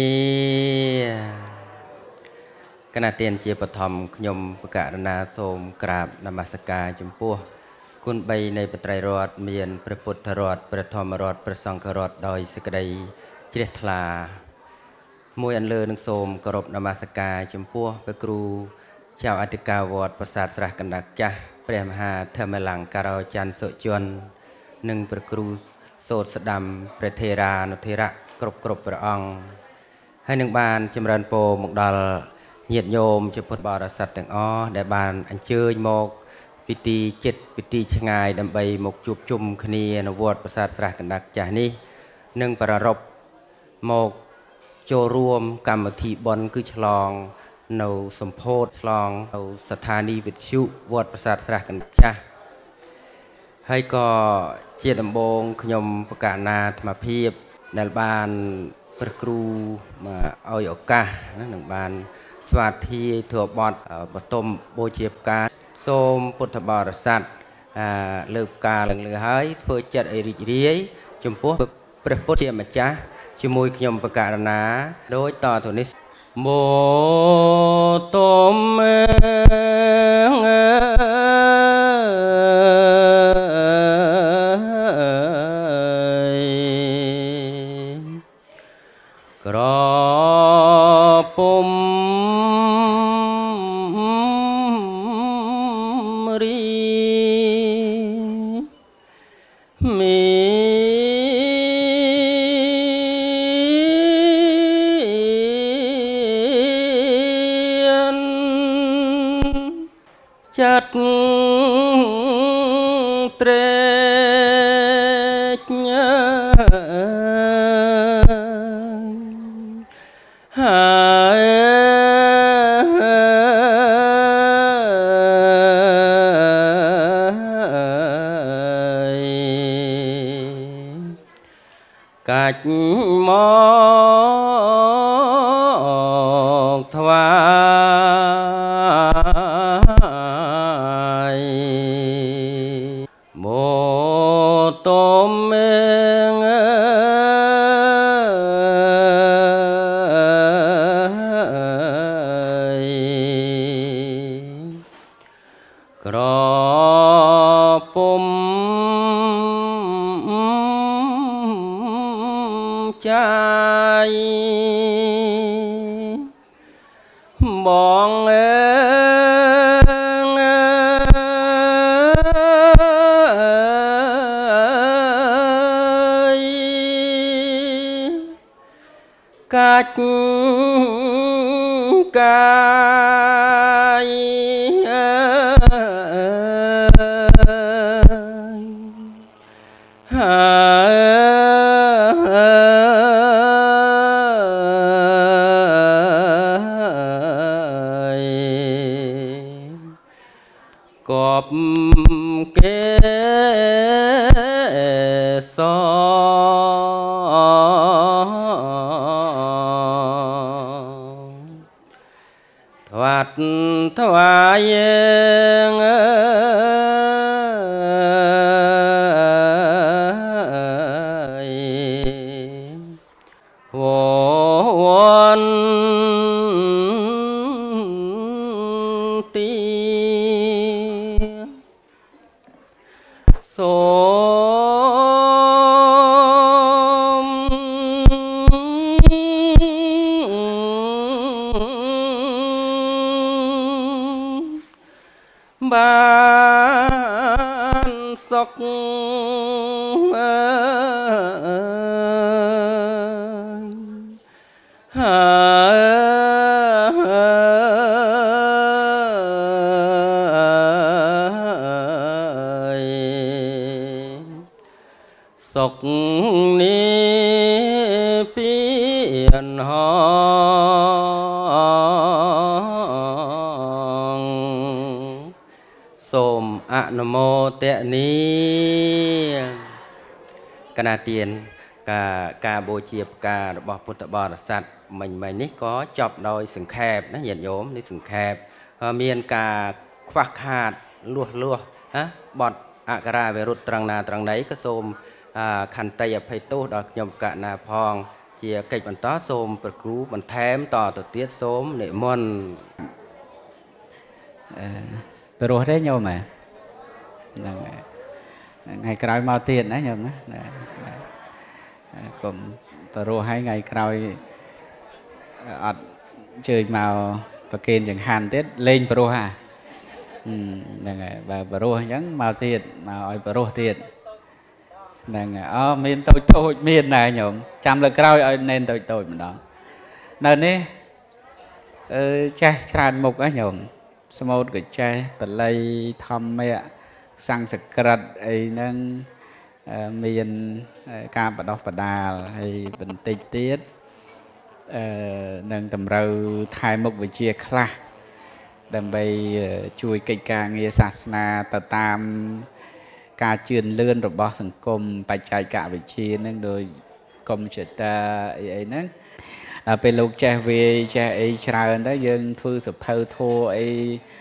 គណៈទានជាបឋមខ្ញុំបកករណាសូមក្រាបនមស្ការចំពោះគុណបីនៃបត្រៃរតមានព្រះពុទ្ធរតព្រះធម្មរតព្រះសង្ឃរតដោយសេចក្តីជ្រះថ្លាមួយអន្លើនឹងសូមគោរពនមស្ការចំពោះព្រះគ្រូចៅអធិការវត្តប្រាសាទស្រះកណ្ដាលចាស់ព្រះមហាធម្មលង្ការច័ន្ទសុជន និងព្រះគ្រូសូត្រស្ដាំព្រះថេរានុថេរៈគ្រប់គ្រប់ព្រះអង្គហើយនឹងបានចម្រើនពរមកដល់ញាតិញោមជាពុទ្ធបរិស័ទទាំងអស់ដែលបានអញ្ជើញមកពិធីចិត្តពិធីឆ្ងាយដើម្បីមកជួបជុំគ្នានៅវត្តប្រាសាទស្រះកណ្ដាលចាស់នេះនិងប្រារព្ធមកចូលរួមកម្មវិធីបុណ្យគឺឆ្លងនៅសម្ពោធឆ្លងនៅស្ថានីយវិទ្យុវត្តប្រាសាទស្រះកណ្ដាលចាស់ហើយក៏ជាដំបូងខ្ញុំប្រកាសណាអាត្មាភាពដែលបានព្រះគ្រូមកឲ្យឱកាសនឹងបានស្វាធ្យាយធម៌បទបឋមបូជាផ្កាសូមពុទ្ធបរិស័ទលើកការឡើងលើហើយធ្វើចិត្តឲ្យរីករាយចំពោះព្រះពុទ្ធជាម្ចាស់ជាមួយខ្ញុំបករណាដោយតទៅនេះមោតុមក្រពុំរីមីចាត់ត្រេកកាច់មកថ្វាយមោតុមេងក្រពុំចាយបងអើយកាច់កាយកបគេសថ្វាត់ថ្វាយវនទីសូមបានសុខសុខនេះពីនហងសូមអនុមោទនាគណៈទានការការបូជាផ្ការបស់ពុទ្ធបរិស័ទមិញមិញនេះក៏ចប់ដោយសង្ខេបណាញាតិញោមនេះសង្ខេបមានការខ្វះខាតលួសលួសណាបទអក្ខរាវិរុទ្ធត្រង់ណាត្រង់ណីក៏សូមខន្តីអភ័យទោសដល់ខ្ញុំកណាផងជាកិច្ចបន្តសូមប្រគូបន្ថែមតទៅទៀតសូមនិមន្តព្រោះទេញោមហ្នឹងថ្ងៃក្រោយមកទៀតណាញោមណាកុំព្រោះឲ្យថ្ងៃក្រោយអត់ជើញមកប្រគេនចង្ហាន់ទៀតលេងព្រោះហ่าហ្នឹងហើយបើព្រោះអញ្ចឹងមកទៀតមកឲ្យព្រោះទៀតហ្នឹងហើយអូមានតូចតូចមានដែរញោមចាំលើក្រោយឲ្យណែនតូចតូចម្ដងនៅនេះអឺចេះច្រើនមុខហ៎ញោមស្មូតក៏ចេះបល័យធម្មៈសង្ស្ក្រឹតអីហ្នឹងមានការបដោះបដាលហើយបន្តិចទៀតអឺនឹងតម្រូវថែមុខវិជ្ជាខ្លះដើម្បីជួយកិច្ចការងារសាសនាទៅតាមការជឿនលឿនរបស់សង្គមបច្ចេកវិទ្យាហ្នឹងដោយកុំព្យូទ័រអីអីហ្នឹងដល់ពេលលោកចេះវាចេះអីច្រើនទៅយើងធ្វើសភៅធัวអី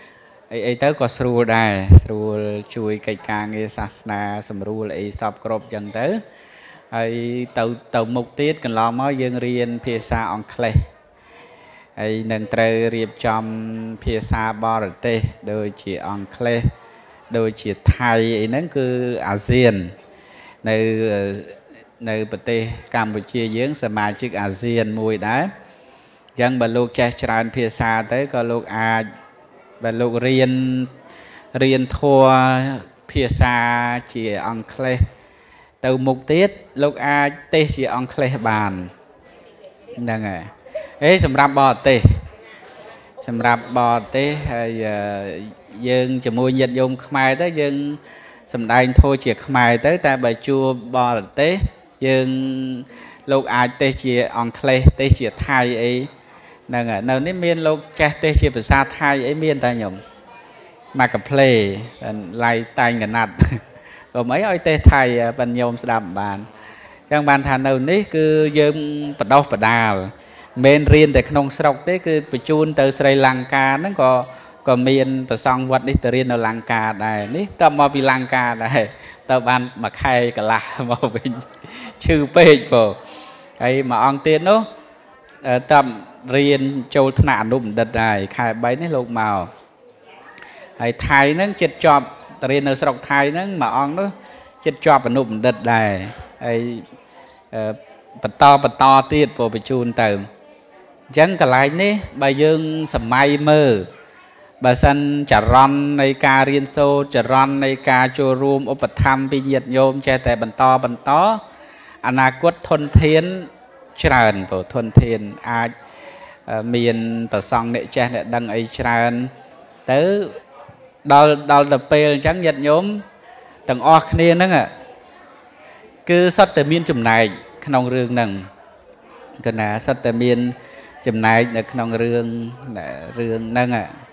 អីអីទៅក៏ស្រួលដែរស្រួលជួយកិច្ចការងារសាសនាសម្រួលអីសពគ្រប់ចឹងទៅហើយទៅទៅមុខទៀតកន្លងមកយើងរៀនភាសាអង់គ្លេសហើយនឹងត្រូវរៀបចំភាសាបរទេសដូចជាអង់គ្លេសដូចជាថៃអីហ្នឹងគឺអាស៊ាននៅនៅប្រទេសកម្ពុជាយើងសមាជិកអាស៊ានមួយដែរអញ្ចឹងបើលោកចេះច្រើនភាសាទៅក៏លោកអាចបើលោករៀនរៀនធัวភាសាជាអង់គ្លេសទៅមុខទៀតលោកអាចទេសជាអង់គ្លេសបានហ្នឹងហើយអេសម្រាប់បរទេសសម្រាប់បរទេសហើយយើងជាមួយញាតិញោមខ្មែរទៅយើងសំដែងធัวជាខ្មែរទៅតែបើជួបបរទេសយើងលោកអាចទេសជាអង់គ្លេសទេសជាថៃអីហ្នឹងហើយនៅនេះមានលោកចេះទេសជាភាសាថៃអីមានតែខ្ញុំមកកាផ្លេឡៃតែងកណាត់ក៏មិនឲ្យទេសថៃបញ្ញោមស្ដាប់បានអញ្ចឹងបានថានៅនេះគឺយើងបដោះបដាលមិនរៀនតែក្នុងស្រុកទេគឺបញ្ជូនទៅស្រីលង្កាហ្នឹងក៏ក៏មានប្រសង់វត្តនេះទៅរៀននៅលង្កាដែរនេះតើមកពីលង្កាដែរទៅបានមួយខែកន្លះមកវិញឈឺពេកបងហើយមួយអង្គទៀតនោះតើរៀនចូលថ្នាក់អនុបណ្ឌិតដែរខែបីនេះលោកមកហើយថៃហ្នឹងចិត្តជាប់រៀននៅស្រុកថៃហ្នឹងមួយអង្គនោះចិត្តជាប់អនុបណ្ឌិតដែរហើយបន្តបន្តទៀតពោបញ្ជូនទៅអញ្ចឹងកន្លែងនេះបើយើងសម័យមើលបើសិនចរន្តនៃការរៀនសូត្រចរន្តនៃការចូលរួមឧបត្ថម្ភពីញាតិញោមចេះតែបន្តបន្តអនាគតធនធានច្រើនពោធនធានអាចមានប្រសង់អ្នកចេះអ្នកដឹងអីច្រើនទៅដល់ដល់ទៅពេលអញ្ចឹងញាតិញោមទាំងអស់គ្នាហ្នឹងគឺសុទ្ធតែមានចំណែកក្នុងរឿងហ្នឹងគឺណាសុទ្ធតែមានចំណែកនៅក្នុងរឿងរឿងហ្នឹង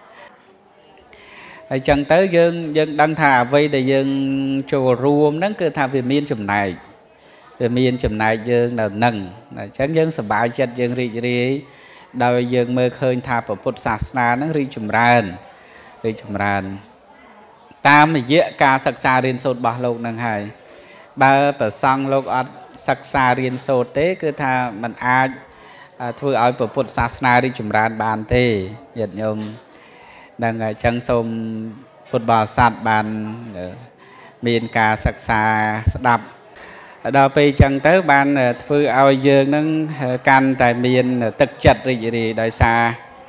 ហើយចឹងទៅយើងយើងដឹងថាអ្វីដែលយើងចូលរួមហ្នឹងគឺថាវាមានចំណែកវាមានចំណែកយើងនៅហ្នឹងអញ្ចឹងយើងសប្បាយចិត្តយើងរីករាយដោយយើងមើលឃើញថាពុទ្ធសាសនាហ្នឹងរីកចម្រើនរីកចម្រើនតាមរយៈការសិក្សារៀនសូត្ររបស់លោកហ្នឹងហើយបើប្រសង់លោកអត់សិក្សារៀនសូត្រទេគឺថាมันអាចធ្វើឲ្យពុទ្ធសាសនារីកចម្រើនបានទេញាតិញោមហ្នឹងហើយអញ្ចឹងសូមពុទ្ធបរិស័ទបានមានការសិក្សាស្ដាប់ដល់ពេលអញ្ចឹងទៅបានធ្វើឲ្យយើងនឹងកាន់តែមានទឹកចិត្តរីករាយដោយសារ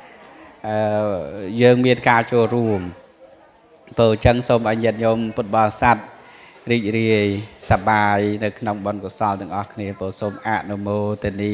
យើងមានការចូលរួមព្រោះអញ្ចឹងសូមឲ្យញាតិញោមពុទ្ធបរិស័ទរីករាយសប្បាយនៅក្នុងបុណ្យកុសលទាំងអស់គ្នាព្រោះសូមអនុមោទនា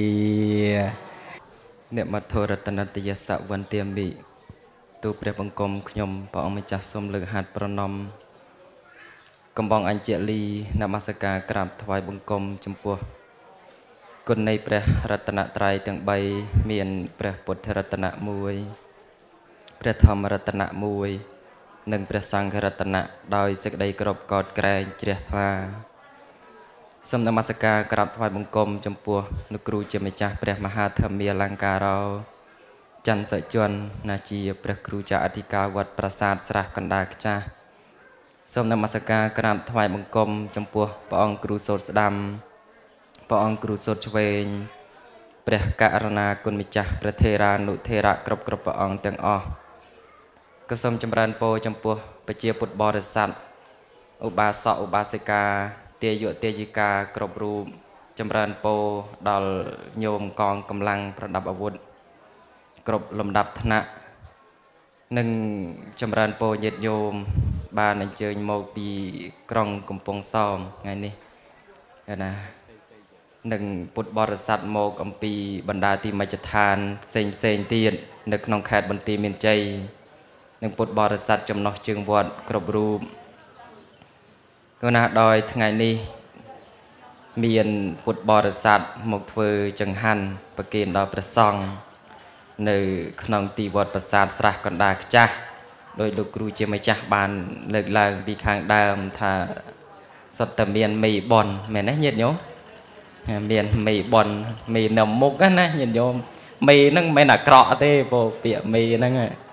អ្នកមធរតនតយសវន្ទាមិទូព្រះបង្គំខ្ញុំព្រះអង្គម្ចាស់សូមលើកហាត់ប្រណម្យកំបងអញ្ជលីនមស្ការក្រាបថ្វាយបង្គំចំពោះគុណនៃព្រះរតនត្រ័យទាំងបីមានព្រះពុទ្ធរតនៈមួយព្រះធម្មរតនៈមួយនិងព្រះសង្ឃរតនៈដោយសេចក្តីគោរពកោតក្រែងជ្រះថ្លាសូមនមស្ការក្រាបថ្វាយបង្គំចំពោះលោកគ្រូជាម្ចាស់ព្រះមហាធម្មាលង្ការោច័ន្ទសជនណាជាព្រះគ្រូចាអធិការវត្តប្រាសាទស្រះកណ្ដាលខ្ចាស់សូមនមស្ការក្រាបថ្វាយបង្គំចំពោះព្រះអង្គគ្រូសូត្រស្ដាំព្រះអង្គគ្រូសូត្រឆ្វេងព្រះករណាគុណម្ចាស់ព្រះថេរានុថេរៈគ្រប់គ្រប់ព្រះអង្គទាំងអស់ក៏សូមចម្រើនពរចំពោះប្រជាពុទ្ធបរិស័ទឧបាសកឧបាសិកាទាយុទាយិកាគ្រប់រូបចម្រើនពរដល់ញោមកងកម្លាំងប្រដាប់អាវុធគ្រប់លំដាប់ថ្នាក់និងចម្រើនពរញាតិញោមបានអញ្ជើញមកពីក្រុងកំពង់សោមថ្ងៃនេះណានិងពុទ្ធបរិស័ទមកអំពីបណ្ដាទីមជ្ឈដ្ឋានផ្សេងផ្សេងទៀតនៅក្នុងខេត្តបន្ទាយមានជ័យនិងពុទ្ធបរិស័ទចំណុះជើងវត្តគ្រប់រូបគឺណាដោយថ្ងៃនេះមានពុទ្ធបរិស័ទមកធ្វើចង្ហាន់ប្រគេនដល់ព្រះសង្ឃនៅក្នុងទីវត្តប្រាសាទស្រះកណ្ដាលខ្ចាស់ដោយលោកគ្រូជាម្ចាស់បានលើកឡើងពីខាងដើមថាសុទ្ធតែមានមេបនមែនទេញាតិញោមមានមេបនមេនៅមុខណាញាតិញោមមេហ្នឹងមិនមែនអាក្រក់ទេពោពាក្យមេហ្នឹង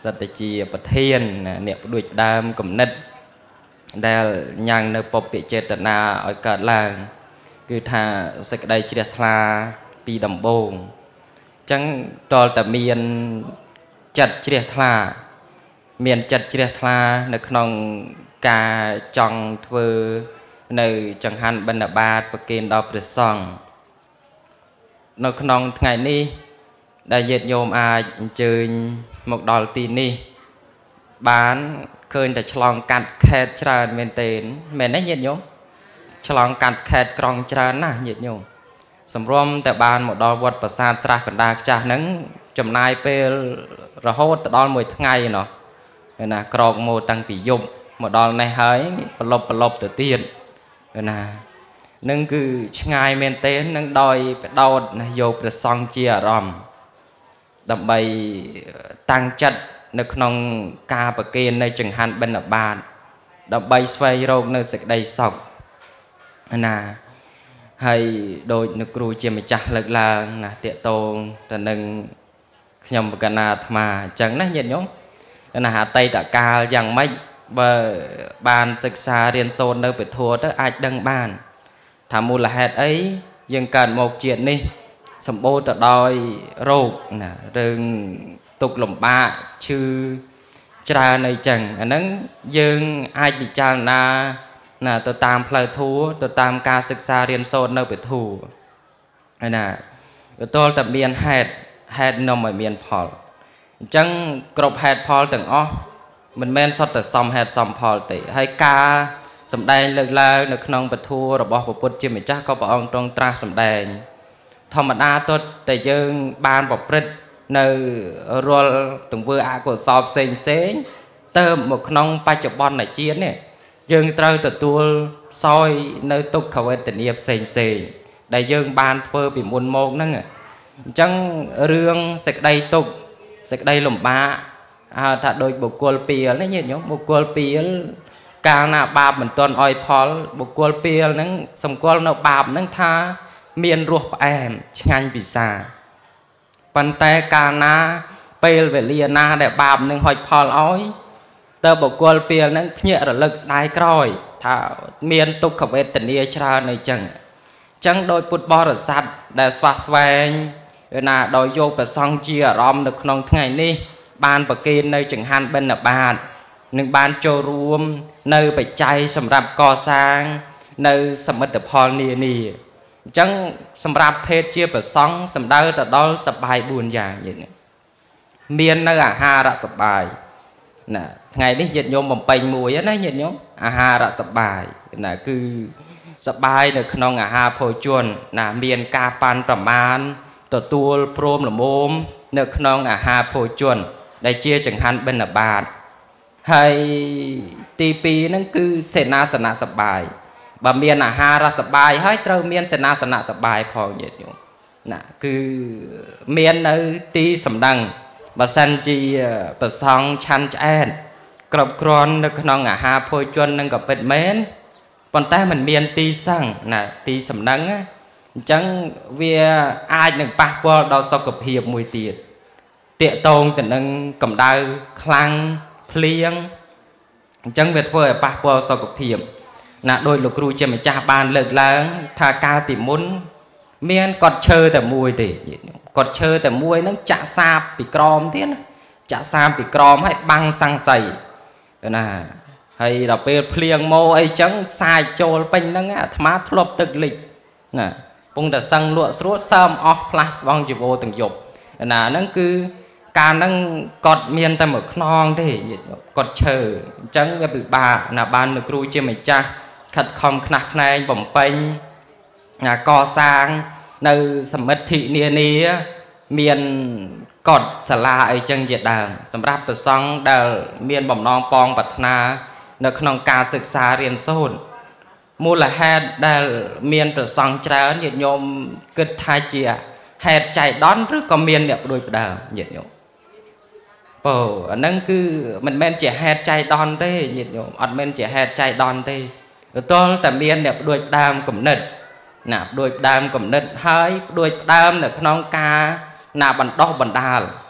สัตจีประเทศเนี่ยด้วยดามกำนัดได้ยังในปปิเจตนาở cả làngคือถ้าสักใดเจริญทลาปีดำบงจังตอแต่เมียนจัดเจริญทลาเมียนจัดเจริญทลาในขนมกาจังเทอในจังหันบรรดาบาทประเกณฑ์ดอกประซองในขนมไงนี้ได้เย็ดโยมอาเจอหมกดอลตีนี่บ้านเคยแต่ฉลองกัดแคดจานเมนเตนเมนได้เย็ดโยมฉลองกัดแคดกรองจานน่ะเย็ดโยมสำรวมแต่บ้านหมกดอลวัดประสาทสระกันดาจากนั้นจำนายเปรระโหดดอลมวยทั้งไงเนาะนะกรองโมตั้งปียุบหมกดอลในหายปลบปลบตัวเตียนนะนั่นคือไงเมนเตนนั่งดอยดาวโยประซองเจียรอมดับใบตั้งจัดในขนมกาประเกณฑ์ในจังหันบรรดาบาทดับใบสไฟโรคในสักใดสอกนะให้โดยนักครูเจียมจักเลิกลานะเตะโตแต่หนึ่งยมกันนาธมาจังนะเย็นยงนะหาไตตะกาอย่างไม่เบอร์บานศึกษาเรียนโซนเดินไปทัวร์เตออาจดังบ้านทำมูลเหตุấyยังการหมกเจียนนี่สมบูรณ์ต่อดอยโรคนะเรื่องตุกหลมบ้าชื่อจราในจังอันนั้นยังอาจบิจารณานะตัวตามเพลย์ทัวตัวตามการศึกษาเรียนโซนเดินไปทัวร์นะตัวแต่เมียนเหตุเหตุนมไม่เมียนพอลจังกรบเหตุพอลต่างอ๋อมันแม่นสดแต่ซอมเหตุซอมพอลติให้กาสำแดงเลิกแล้วในขนมปะทัวระบบปุจจิมิจ้าก็บอกองตรงตราสำแดงธรรมดาตัวแต่ยังบานบอกปริดในรัวถึงเวอร์อากดสอบเซ็งเซ็งเติมหมกขนมปัจจุบันในเชียนเนี่ยยังเติมตัวตัวซอยในตุกเขาเวตเนียบเซ็งเซ็งได้ยังบานเพื่อปีมุนโมกนั่งจังเรื่องเสกได้ตุกเสกได้หล่มบ้าถ้าโดยบุคคลเปียนั่นเนี่ยเนาะบุคคลเปียการน่ะบาปเหมือนตอนอ้อยพอลบุคคลเปียนั่งสมควรน่ะบาปนั่งท่าเมียนรัวแอนงานปีศาจปันแต่การน่ะเปลเวลียนาแต่บาปนั่งหอยพอลอ้อยเตอบุคคลเปียนั่งเพี้ยระลึกได้กร้อยถ้าเมียนตุกขเวตเนียชราในจังจังโดยปุตบริษัทได้สวัสดิ์แวงน่ะโดยโยประซองเจียรอมในขนมไงนี่บานประเกณฑ์ในจังหันเป็นบาทหนึ่งบานโจรวมในปัจจัยสำหรับก่อสร้างในสมรรถพรนีนี่จังสำหรับเพศเจียประซองสำได้แต่ดอลสบายบุญอย่างอย่างนี้เมียนในอาหารสบายน่ะไงนี่เหยียดโยมบ่มไปมวยนะเหยียดโยมอาหารสบายน่ะคือสบายในขนมอาหารโพจวนน่ะเมียนกาปันประมาณตัวตัวโปรมหรือโมมในขนมอาหารโพจวนได้เจียจังหันเป็นบาทให้ตีปีนั่นคือเสนาสนะสบายบะเมียนอาหารสบายให้เติมเมียนเสนาสนะสบายพอเหยียดโยมน่ะคือเมียนในตีสำดังบะสันจีประซองชันแอนกรอบกรอนในขนมอาหารโพจวนนั่นก็เป็นเมนปนแต่มันเมียนตีสั่งน่ะตีสำดังจังเวียอายหนึ่งปะวอลดาวสกปรกมวยตีเตะตรงแต่นั่งกำดาวคลังเพลียงจังเวทเวอร์ปะวอลสกปรกน่ะโดยลูกครูจะมาจ่าบานเลิกล้างทากาติมุนเมียนกอดเชอแต่มวยตีกอดเชอแต่มวยนั่งจะซาบปีกรอมเทียนจะซาบปีกรอมให้บังสังใส่น่ะให้เราไปเพลียงโมไอจังสายโจลเป็นนั่งอ่ะธรรมะทลบตึกลิกน่ะปุ่งแต่สังลวดสวดซ้ำออกพลาสบองจีโวตึงหยบน่ะนั่นคือการนั่งกอดเมียนแต่หมกนองได้กอดเชอจังเวบิบาน่ะบานนึกรู้เชื่อไหมจ้าขัดคอมขนักในบ่มเป็นน่ะก่อสร้างในสมัติเนียนี้เมียนกอดสลาไอจังเจดามสำหรับตัวซองเดลเมียนบ่มนองปองปัฒนาในขนมการศึกษาเรียนโซนมูลเหตุได้เมียนตัวซองเจริญเหยียดโยมเกิดทายเจียเหตุใจดอนหรือก็เมียนเนี่ยโดยประเดิมเหยียดโยมโอ้นั่นคือมันเมนเจียเหตุใจดอนเต้เหยียดโยมอัดเมนเจียเหตุใจดอนเต้ตัวแต่เมียนเนี่ยโดยประเดิมกำเนิดน่ะโดยประเดิมกำเนิดหายโดยประเดิมเนี่ยขนมกาหน้าบันดอกบันดาล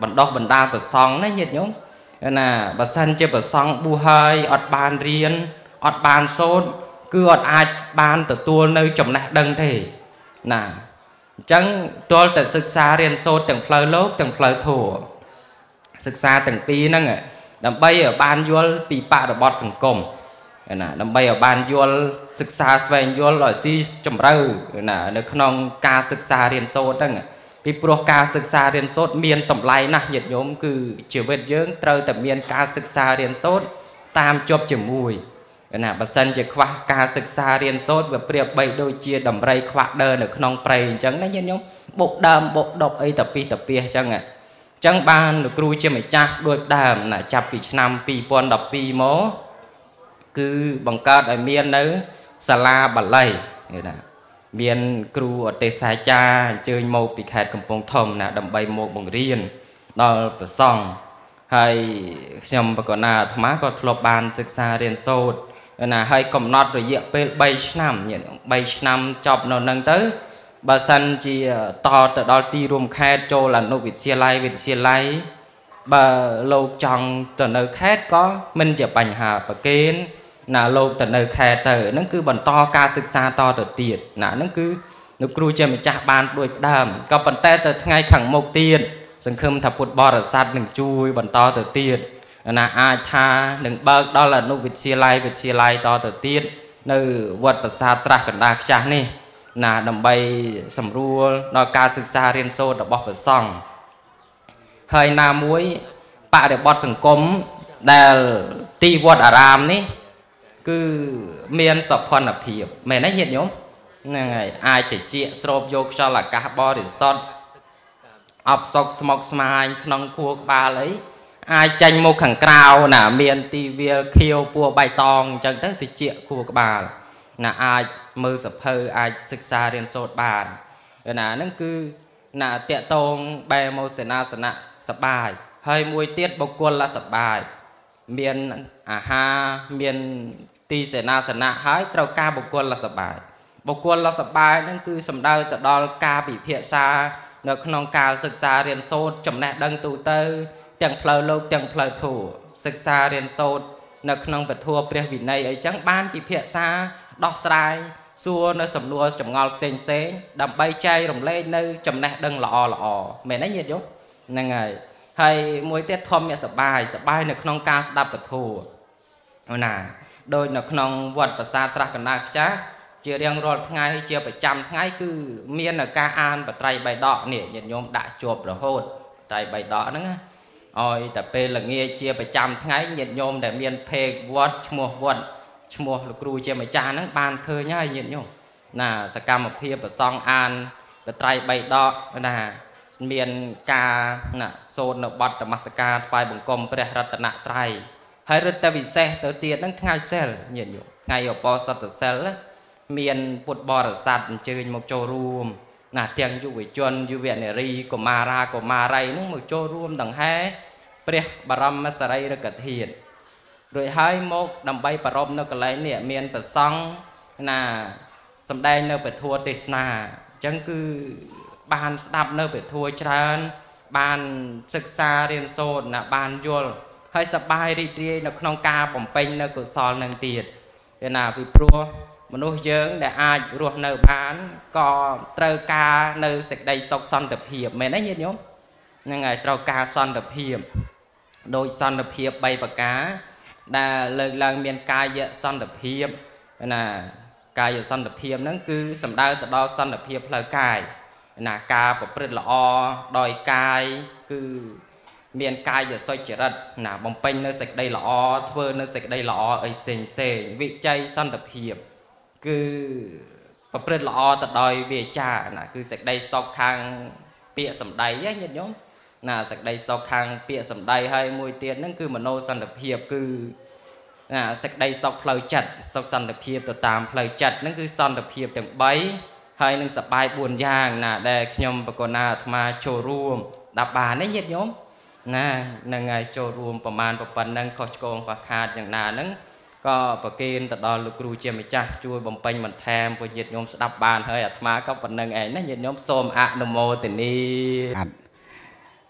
បណ្ដោះបណ្ដាលប្រសងណាញាតិញោមណាបើសិនជាប្រសងបួសហើយអត់បានរៀនអត់បានសូត្រគឺអត់អាចបានទទួលនៅចំណេះដឹងទេណាអញ្ចឹងទាល់តែសិក្សារៀនសូត្រទាំងផ្លូវលោកទាំងផ្លូវធម៌សិក្សាទាំងពីរហ្នឹងដើម្បីឲ្យបានយល់ពីបរិបទសង្គមណាដើម្បីឲ្យបានយល់សិក្សាស្វែងយល់ឲ្យស៊ីជម្រៅណានៅក្នុងការសិក្សារៀនសូត្រហ្នឹងពីព្រោះការសិក្សារៀនសូត្រមានតម្លៃណាស់ញាតិញោមគឺជីវិតយើងត្រូវតែមានការសិក្សារៀនសូត្រតាមជាប់ជាមួយណាបើសិនជាខ្វះការសិក្សារៀនសូត្រវាប្រៀបបីដូចជាដំរីខ្វាក់ដើរនៅក្នុងព្រៃអញ្ចឹងណាញាតិញោមបុកដើមបុកដប់អីតាពីតាពីអញ្ចឹងអញ្ចឹងបានលោកគ្រូជាម្ចាស់ដូចដើមណាចាប់ពីឆ្នាំពីរពាន់ដប់ពីរមកគឺបង្កើតឲ្យមាននៅសាលាបាលីណាមានគ្រូអទេសអាចារ្យអញ្ជើញមកពីខេត្តកំពង់ធំណាដើម្បីមកបង្រៀនដល់ព្រះសង្ឃហើយខ្ញុំបកណាអាត្មាក៏ធ្លាប់បានសិក្សារៀនសូត្រណាហើយកំណត់រយៈពេលបីឆ្នាំបីឆ្នាំចប់នៅនឹងទៅបើសិនជាតទៅដល់ទីរួមខេត្តចូលអនុវិទ្យាល័យវិទ្យាល័យបើលោកចង់ទៅនៅខេត្តក៏មិនជាបញ្ហាប្រកេនណាលោកទៅនៅខេត្តទៅហ្នឹងគឺបន្តការសិក្សាតទៅទៀតណាហ្នឹងគឺលោកគ្រូជាម្ចាស់បានដូចដើមក៏ប៉ុន្តែទៅថ្ងៃខាងមុខទៀតសង្ឃឹមថាពុទ្ធបរិស័ទនឹងជួយបន្តទៅទៀតណាអាចថានឹងបើកដល់អនុវិទ្យាល័យវិទ្យាល័យតទៅទៀតនៅវត្តប្រាសាទស្រះកណ្ដាលខ្ចាស់នេះណាដើម្បីសម្រួលដល់ការសិក្សារៀនសូត្ររបស់ព្រះសង្ឃហើយណាមួយបរិបទសង្គមដែលទីវត្តអារាមនេះគឺមានសុខនភាពមែនទេញាតិញោមហ្នឹងហើយអាចជជែកស្រូបយកខ្យល់អាកាសបរិសុទ្ធអបសុកស្មុកស្មាញក្នុងខួរក្បាលអីអាចចេញមកខាងក្រៅណាមានទីវាលខៀវពណ៌បៃតងអញ្ចឹងទៅតិចខួរក្បាលណាអាចមើលសភៅអាចសិក្សារៀនសូត្របានណាហ្នឹងគឺណាតកតងបែមោសេនាសនៈសបាយហើយមួយទៀតបុគ្គលសបាយមានអាហារមានទីសេនាសនៈហើយត្រូវការបុគ្គលសបាយបុគ្គលសបាយហ្នឹងគឺសំដៅទៅដល់ការពិភាក្សានៅក្នុងការសិក្សារៀនសូត្រចំណេះដឹងទូទៅទាំងផ្លូវលោកទាំងផ្លូវធម៌សិក្សារៀនសូត្រនៅក្នុងពធព្រះវិន័យអីចឹងបានពិភាក្សាដោះស្រាយសួរនៅសំណួរចម្ងល់ផ្សេងផ្សេងដើម្បីចែករំលែកនៅចំណេះដឹងល្អល្អមែនទេញាតិញោមហ្នឹងហើយហើយមួយទៀតធម្មសបាយសបាយនៅក្នុងការស្ដាប់ពធណាដោយនៅក្នុងវត្តប្រាសាទស្រះកណ្ដាលខ្ចាស់ជារៀងរាល់ថ្ងៃជាប្រចាំថ្ងៃគឺមានការអានបត្រៃបៃដកនេះញាតិញោមដាក់ជាប់រហូតបត្រៃបៃដកហ្នឹងណាឲ្យតែពេលល្ងាចជាប្រចាំថ្ងៃញាតិញោមដែលមានភេកវត្តឈ្មោះវត្តឈ្មោះលោកគ្រូជាម្ចាស់ហ្នឹងបានឃើញហើយញាតិញោមណាសកម្មភាពប្រសងអានបត្រៃបៃដកណាមានការណាសូត្រនៅបទនមស្ការថ្វាយបង្គំព្រះរតនត្រ័យហើយរឹតតែពិសេសទៅទៀតហ្នឹងថ្ងៃសិលញាតិញោមថ្ងៃឧបោសថសិលមានពុទ្ធបរិស័ទអញ្ជើញមកចូលរួមណាទាំងយុវជនយុវនារីកុមារាកុមារីហ្នឹងមកចូលរួមដង្ហែព្រះបរមសារីរិកធាតុរួចហើយមកដើម្បីប្ររពនៅកន្លែងនេះមានប្រសង់ណាសម្ដែងនៅពធទេសនាអញ្ចឹងគឺបានស្ដាប់នៅពធច្រើនបានសិក្សារៀនសូត្រណាបានយល់ហើយសប្បាយរីករាយនៅក្នុងការបំពេញនៅកុសលនឹងទៀតឯណាពីព្រោះមនុស្សយើងដែលអាចរស់នៅបានក៏ត្រូវការនៅសេចក្តីសុខសន្តិភាពមែនទេញាតិញោមហ្នឹងហើយត្រូវការសន្តិភាពដោយសន្តិភាពបីប្រការដែលលើកឡើងមានកាយសន្តិភាពណាកាយសន្តិភាពហ្នឹងគឺសំដៅទៅដល់សន្តិភាពផ្លូវកាយណាការប្រព្រឹត្តល្អដោយកាយគឺមានកាយសុចរិតណាបំពេញនៅសេចក្តីល្អធ្វើនៅសេចក្តីល្អអីផ្សេងផ្សេងវិជ័យសន្តិភាពគឺប្រព្រឹត្តល្អទៅដោយវាចាណាគឺសេចក្តីសុខខាងពាក្យសម្ដីញាតិញោមណាសេចក្តីសុខខាងពាក្យសម្ដីហើយមួយទៀតហ្នឹងគឺមโนសន្តិភាពគឺណាសេចក្តីសុខផ្លូវចិត្តសុខសន្តិភាពទៅតាមផ្លូវចិត្តហ្នឹងគឺសន្តិភាពទាំងបីហើយនឹងសបាយបួនយ៉ាងណាដែលខ្ញុំបកណាអាត្មាចូលរួមដាក់បានទេញាតិញោមណានឹងហើយចូលរួមប្រមាណប៉ុណ្ណឹងខុសឆ្គងខ្វះខាតយ៉ាងណាហ្នឹងក៏ប្រគេនទៅដល់លោកគ្រូជាម្ចាស់ជួយបំពេញបន្ថែមពុទ្ធញាតិញោមស្ដាប់បានហើយអាត្មាក៏ប៉ុណ្្នឹងឯងណាញាតិញោមសូមអនុមោទនា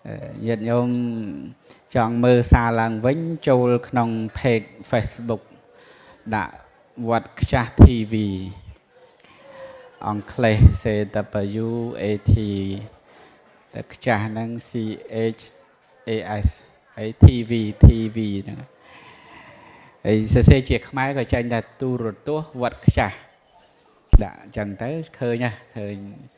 nhiệt nhôm chọn mơ xa làng vĩnh châuក្នុងpage Facebook đã vật cha ti vi ông clay sẽ tập u a t tập cha năng c h a s ấy tv tv nữa ấy sẽ sẽ chỉ máy cái tranh là tu rồi tu vật cha đã chẳng tới khơi nha khơi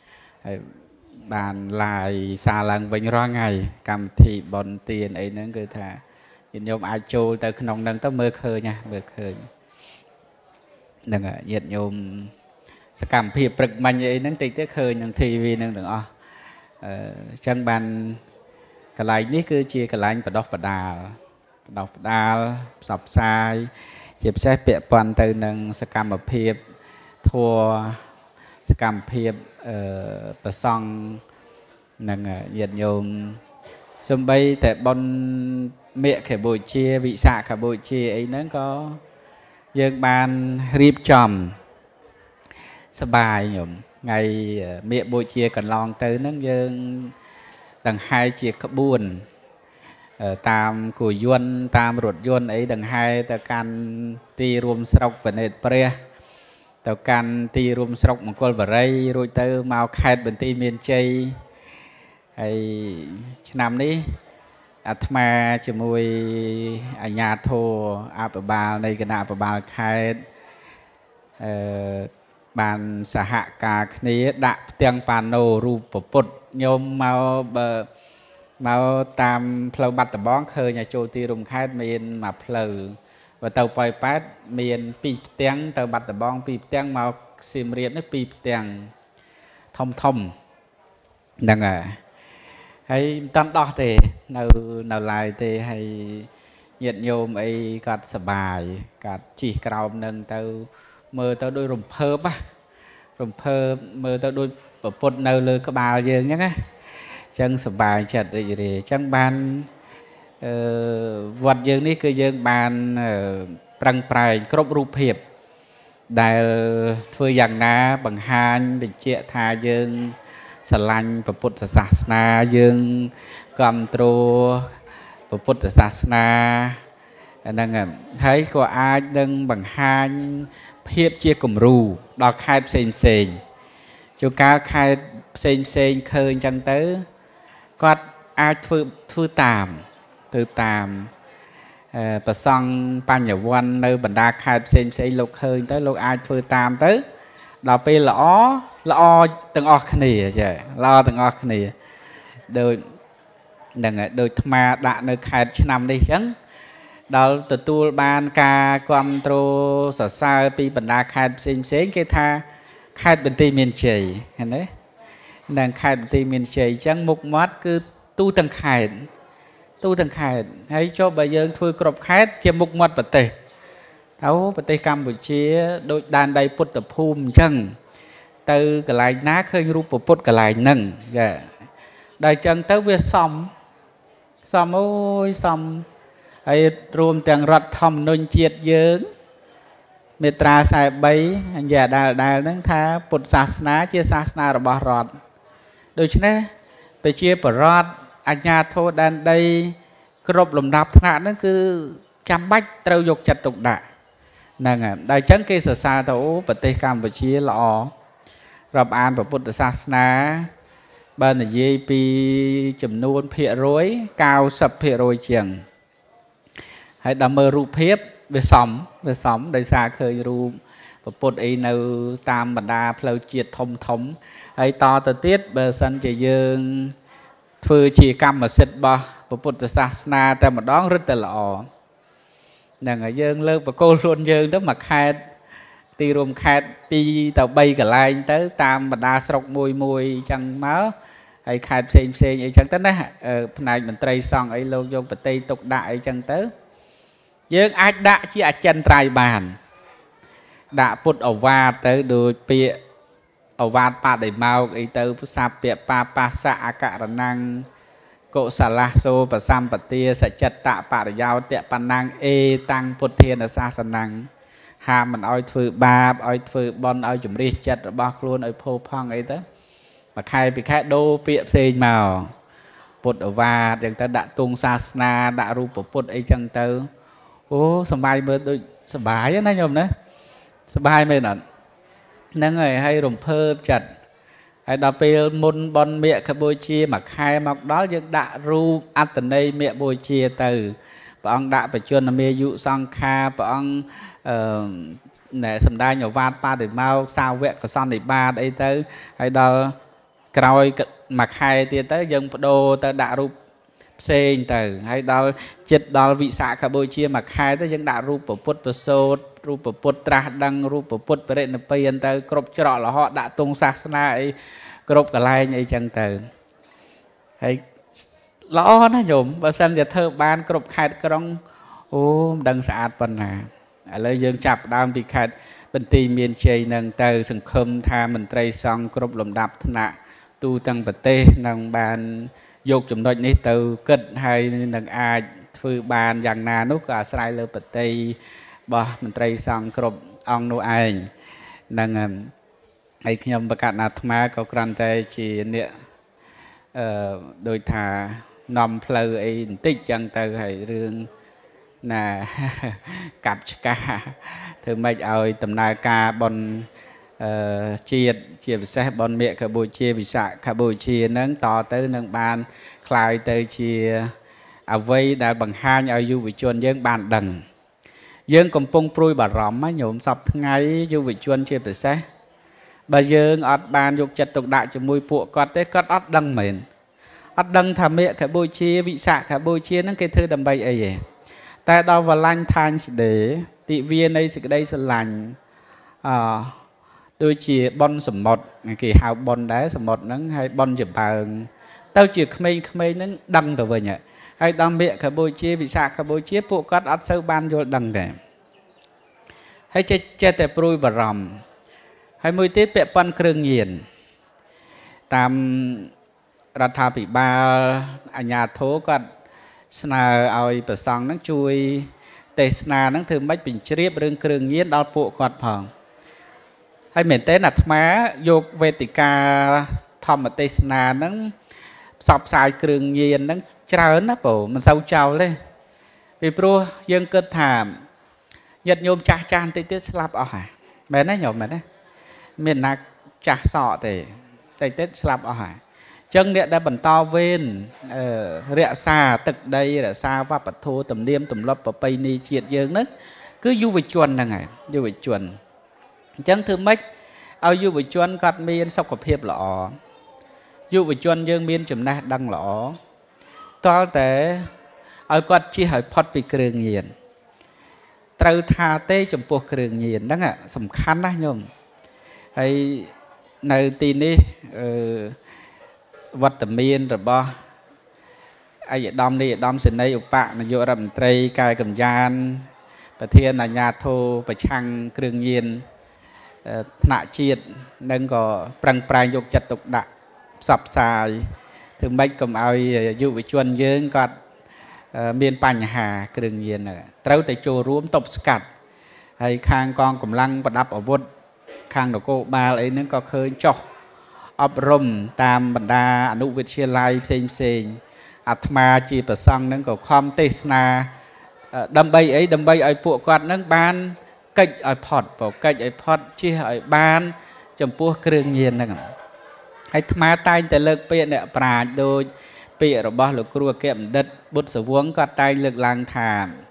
bàn lại xa lần vĩnh ra ngày cầm thị bọn tiền ấy nó cứ thà nhiệt nhôm ai trôi tới nông nâng tới mơ khơi nha mơ khơi đừng ạ nhiệt nhôm sẽ cầm phiệp bực mạnh ấy nó tích tới khơi nhưng thì vì nó đừng o chân bàn cái lại ní cứ chia cái lại và đọc và đà đọc đà sập sai chụp xe bịa toàn từ nâng sẽ cầm một phiệp thua cầm phiệpประซองนั่งเหยียดโยมสมบัยแต่บนเมียขบุเชียวิสาขบุเชียไอ้นั้นก็ยังบานรีบจอมสบายโยมไงเมียบุเชียกันลองเตอนั้นยังดังไฮเชียขบุญตามกุยวนตามรถยนต์ไอ้ดังไฮแต่การตีรวมสระเป็นเอ็ดเปรียต่อการตีรวมสระมงคลบริโรยเตอร์มาแคดเป็นตีเมียนใจไอ้ชนำนี้อาตมาจะมวยอาญาโทอาปบาลในคณะอาปบาลแคดบานสหกาคณีดะเตียงปานโนรูปปุตโยมมามาตามเพลบัตตะบ้องเคยnhàโจตีรวมแคดเมียนมาเพลvà tàu bay pát miền pi tiếng tàu bát tàu bong pi tiếng màu xiêm riết nó pi tiếng thông thông đằng à hay tâm đo thì nào nào lại thì hay nhiệt nhôm ấy gạt sờ bài gạt chỉ cầu nâng tàu mơ tàu đôi rùm phơ á rùm phơ mơ tàu đôi bột nâu lơ có bao nhiêu nhá á chân sờ bài chặt gì thì chân ban vật dương ní cứ dương bàn prang prai cướpรูปភាពដែលធ្វើយ៉ាងណាបង្ហាញបញ្ជាក់ថាយើងស្រឡាញ់ព្រះពុទ្ធសាសនាយើងគ្រប់គ្រងព្រះពុទ្ធសាសនាហ្នឹងហើយក៏អាចនឹងបង្ហាញភាពជាគំរូដល់ខេត្តផ្សេងផ្សេងជួនកាលខេត្តផ្សេងផ្សេងឃើញអញ្ចឹងទៅគាត់អាចធ្វើធ្វើតាមទៅតាមប្រសង់បញ្ញវន្តនៅបណ្ដាខេត្តផ្សេងផ្សេងលោកឃើញទៅលោកអាចធ្វើតាមទៅដល់ពេលល្អល្អទាំងអស់គ្នាចាល្អទាំងអស់គ្នាដូចហ្នឹងហើយដូចថ្មដាក់នៅខេត្តឆ្នាំនេះអញ្ចឹងដល់ទទួលបានការគ្រប់គ្រងសរសើរពីបណ្ដាខេត្តផ្សេងផ្សេងគេថាខេត្តបន្ទាយមានជ័យឃើញទេនៅខេត្តបន្ទាយមានជ័យអញ្ចឹងមុខមាត់គឺទូទាំងខេត្តទូទាំងខេត្តហើយចុះបើយើងធ្វើគ្រប់ខេត្តជាមុខមាត់ប្រទេសទៅប្រទេសកម្ពុជាដូចដែនដីពុទ្ធភូមិអញ្ចឹងទៅកន្លែងណាឃើញរូបពុទ្ធកន្លែងហ្នឹងចាដល់អញ្ចឹងទៅវាសមសមអូយសមហើយរួមទាំងរដ្ឋធម្មនុញ្ញជាតិយើងមេត្រាខ្សែបីអញ្ញដែលដែលហ្នឹងថាពុទ្ធសាសនាជាសាសនារបស់រដ្ឋដូច្នេះប្រជាពលរដ្ឋអញ្ញាធម៌ដែនដីគ្រប់លំដាប់ថ្នាក់ហ្នឹងគឺចាំបាច់ត្រូវយកចិត្តទុកដាក់ហ្នឹងហើយដល់អញ្ចឹងគេសរសើរទៅអូប្រទេសកម្ពុជាល្អរាប់អានព្រះពុទ្ធសាសនាបើនិយាយពីចំនួនភាគរយ เก้าสิบភាគរយ ជាងហើយដល់មើលរូបភាពវាសមវាសមដោយសារឃើញរូបព្រះពុទ្ធអីនៅតាមបណ្ដាផ្លូវជាតិធំធំហើយតទៅទៀតបើសិនជាយើងធ្វើជាកម្មសិទ្ធិរបស់ព្រះពុទ្ធសាសនាតែម្ដងរឹតតែល្អហ្នឹងហើយយើងលើកបកគោលខ្លួនយើងទៅមួយខេត្តទីរួមខេត្តពីរទៅបីកន្លែងទៅតាមបណ្ដាស្រុកមួយមួយអញ្ចឹងមកហើយខេត្តផ្សេងផ្សេងអីចឹងទៅណាផ្នែកមន្ត្រីសង្ឃអីលោកយកប្រតិទុកដាក់អីចឹងទៅយើងអាចដាក់ជាអចិន្ត្រៃយ៍បានដាក់ពុទ្ធអវាទទៅដូចពាក្យអវាទបដិមោកអីទៅភាសាពាក្យបាបាសៈអករណង្ឃកុសលាសោបសម្បទាសច្ចតបរិយោតបណ្ណាំងអេតាំងពុទ្ធានសាសនੰហាមមិនឲ្យធ្វើបាបឲ្យធ្វើបន់ឲ្យជំរិះចិត្តរបស់ខ្លួនឲ្យផោផង់អីទៅមួយខែពីខែដូរពាក្យផ្សេងមកពុទ្ធវ៉ាចឹងទៅដាក់ទង់សាសនាដាក់រូបពុទ្ធអីចឹងទៅអូសប្បាយមើលដូចសប្បាយណាញោមណាសប្បាយមែនអត់ហ្នឹងហើយហើយរំភើបចិត្តហើយដល់ពេលមុនបនមគ្គបូជាមួយខែមកដល់យើងដាក់រូបអត្តន័យមគ្គបូជាទៅព្រះអង្គដាក់បជនមេយុសង្ខាព្រះអង្គអឺណែសំដែងអវាទបដិមកសាវកកសន្និបាតអីទៅហើយដល់ក្រោយមួយខែទៀតទៅយើងបដូរទៅដាក់រូបផ្សេងទៅហើយដល់ចិត្តដល់វិសាខបូជាមួយខែទៅយើងដាក់រូបពុទ្ធប្រសូតរូបពុទ្ធត្រាស់ដឹងរូបពុទ្ធបរិនិព្វានទៅគ្រប់ច្រកលហកដាក់ទង់សាសនាអីគ្រប់កន្លែងអីចឹងទៅហើយល្អណាស់ញោមបើសិនជាធ្វើបានគ្រប់ខេត្តក្រុងអូមិនដឹងស្អាតប៉ុណ្ណាឥឡូវយើងចាប់ដើមពីខេត្តបន្ទាយមានជ័យនឹងទៅសង្ឃឹមថាមន្ត្រីសង្ឃគ្រប់លំដាប់ថ្នាក់ទូទាំងប្រទេសនឹងបានយកចំណុចនេះទៅគិតហើយនឹងអាចធ្វើបានយ៉ាងណានោះក៏អាស្រ័យលើបតីរបស់មន្ត្រីសង្ឃគ្រប់អង្គនោះឯងនឹងហើយខ្ញុំបកណ្ដាអាត្មាក៏គ្រាន់តែជាអ្នកអឺដូចថានាំផ្លូវអីបន្តិចចឹងទៅហើយរឿងណាកាប់ឆ្កាធ្វើម៉េចឲ្យដំណើរការបនអឺជាតិជាពិសេសបនមគ្គបូជាវិសាខបូជានឹងតទៅនឹងបានคล้ายទៅជាអ្វីដែលបង្ហាញឲ្យយុវជនយើងបានដឹងយើងកំពុងព្រួយបារម្ភញោមសពថ្ងៃយុវជនជាពិសេសបើយើងអត់បានយកចិត្តទុកដាក់ជាមួយពួកគាត់ទេគាត់អត់ដឹងមែនអត់ដឹងថាមគ្គបូជាវិសាខបូជាហ្នឹងគេធ្វើដើម្បីអីទេតែដល់វឡាញ់ឋានស្ដេទិវានៃសេចក្តីស្រឡាញ់អដូចជាប៉ុនសមុទ្រគេហៅប៉ុនដែរសមុទ្រហ្នឹងហើយប៉ុនជាបើងទៅជាក្មេងៗហ្នឹងដឹងទៅវិញហើយដល់មគ្គបូជាវិសាខបូជាពួកគាត់អត់សូវបានយល់ដឹងដែរហើយចេះចេះតែព្រួយបារម្ភហើយមួយទៀតពាក់ព័ន្ធគ្រឿងញៀនតាមរដ្ឋាភិបាលអាជ្ញាធរគាត់ស្នើឲ្យប្រសង់ហ្នឹងជួយទេសនាហ្នឹងធ្វើម៉េចបញ្ជ្រាបរឿងគ្រឿងញៀនដល់ពួកគាត់ផងហើយមែនតើអាត្មាយកវេទិកាធម្មទេសនាហ្នឹងផ្សព្វផ្សាយគ្រឿងញៀនហ្នឹងច្រើនណាបងមិនសូវចោលទេពីព្រោះយើងគិតថាញាតិញោមចាស់ចាស់បន្តិចទៀតស្លាប់អស់ហើយមែនទេញោមមែនទេមានណាចាស់សក់ទេតិចតិចស្លាប់អស់ហើយចឹងអ្នកដែលបន្តវេនរក្សាទឹកដីរក្សាវប្បធម៌ទំនៀមទម្លាប់ប្រពៃណីជាតិយើងហ្នឹងគឺយុវជនហ្នឹងហើយយុវជនអញ្ចឹងធ្វើម៉េចឲ្យយុវជនគាត់មានសុខភាពល្អយុវជនយើងមានចំណេះដឹងល្អតលតែឲ្យគាត់ជៀសឲ្យផុតពីគ្រឿងញៀនត្រូវថាទេចំពោះគ្រឿងញៀនហ្នឹងសំខាន់ណាស់ញោមហើយនៅទីនេះអឺវត្តមានរបស់ឯកឧត្តមនាយឧត្តមសេនីយ៍ឧបនាយករដ្ឋមន្ត្រីកាយកម្យានប្រធានអាជ្ញាធរប្រឆាំងគ្រឿងញៀនថ្នាក់ជាតិនឹងក៏ប្រឹងប្រែងយកចិត្តទុកដាក់ផ្សព្វផ្សាយធ្វើម៉េចកុំឲ្យយុវជនយើងគាត់មានបញ្ហាគ្រឿងញៀនត្រូវតែចូលរួមទប់ស្កាត់ហើយខាងកងកម្លាំងប្រដាប់អាវុធខាងនគរបាលអីហ្នឹងក៏ឃើញចុះអប់រំតាមបណ្ដាអនុវិទ្យាល័យផ្សេងផ្សេងអាត្មាជាប្រសង់ហ្នឹងក៏ខំទេសនាដើម្បីអីដើម្បីឲ្យពួកគាត់ហ្នឹងបានកិច្ចឲ្យផុតបើកិច្ចឲ្យផុតជិះឲ្យបានចំពោះគ្រឿងញៀនហ្នឹងហើយអាត្មាតែងតែលើកពាក្យអ្នកប្រាជ្ញដូចពាក្យរបស់លោកគ្រូអគ្គបណ្ឌិតបុត្រសវង្សគាត់តែងលើកឡើងថា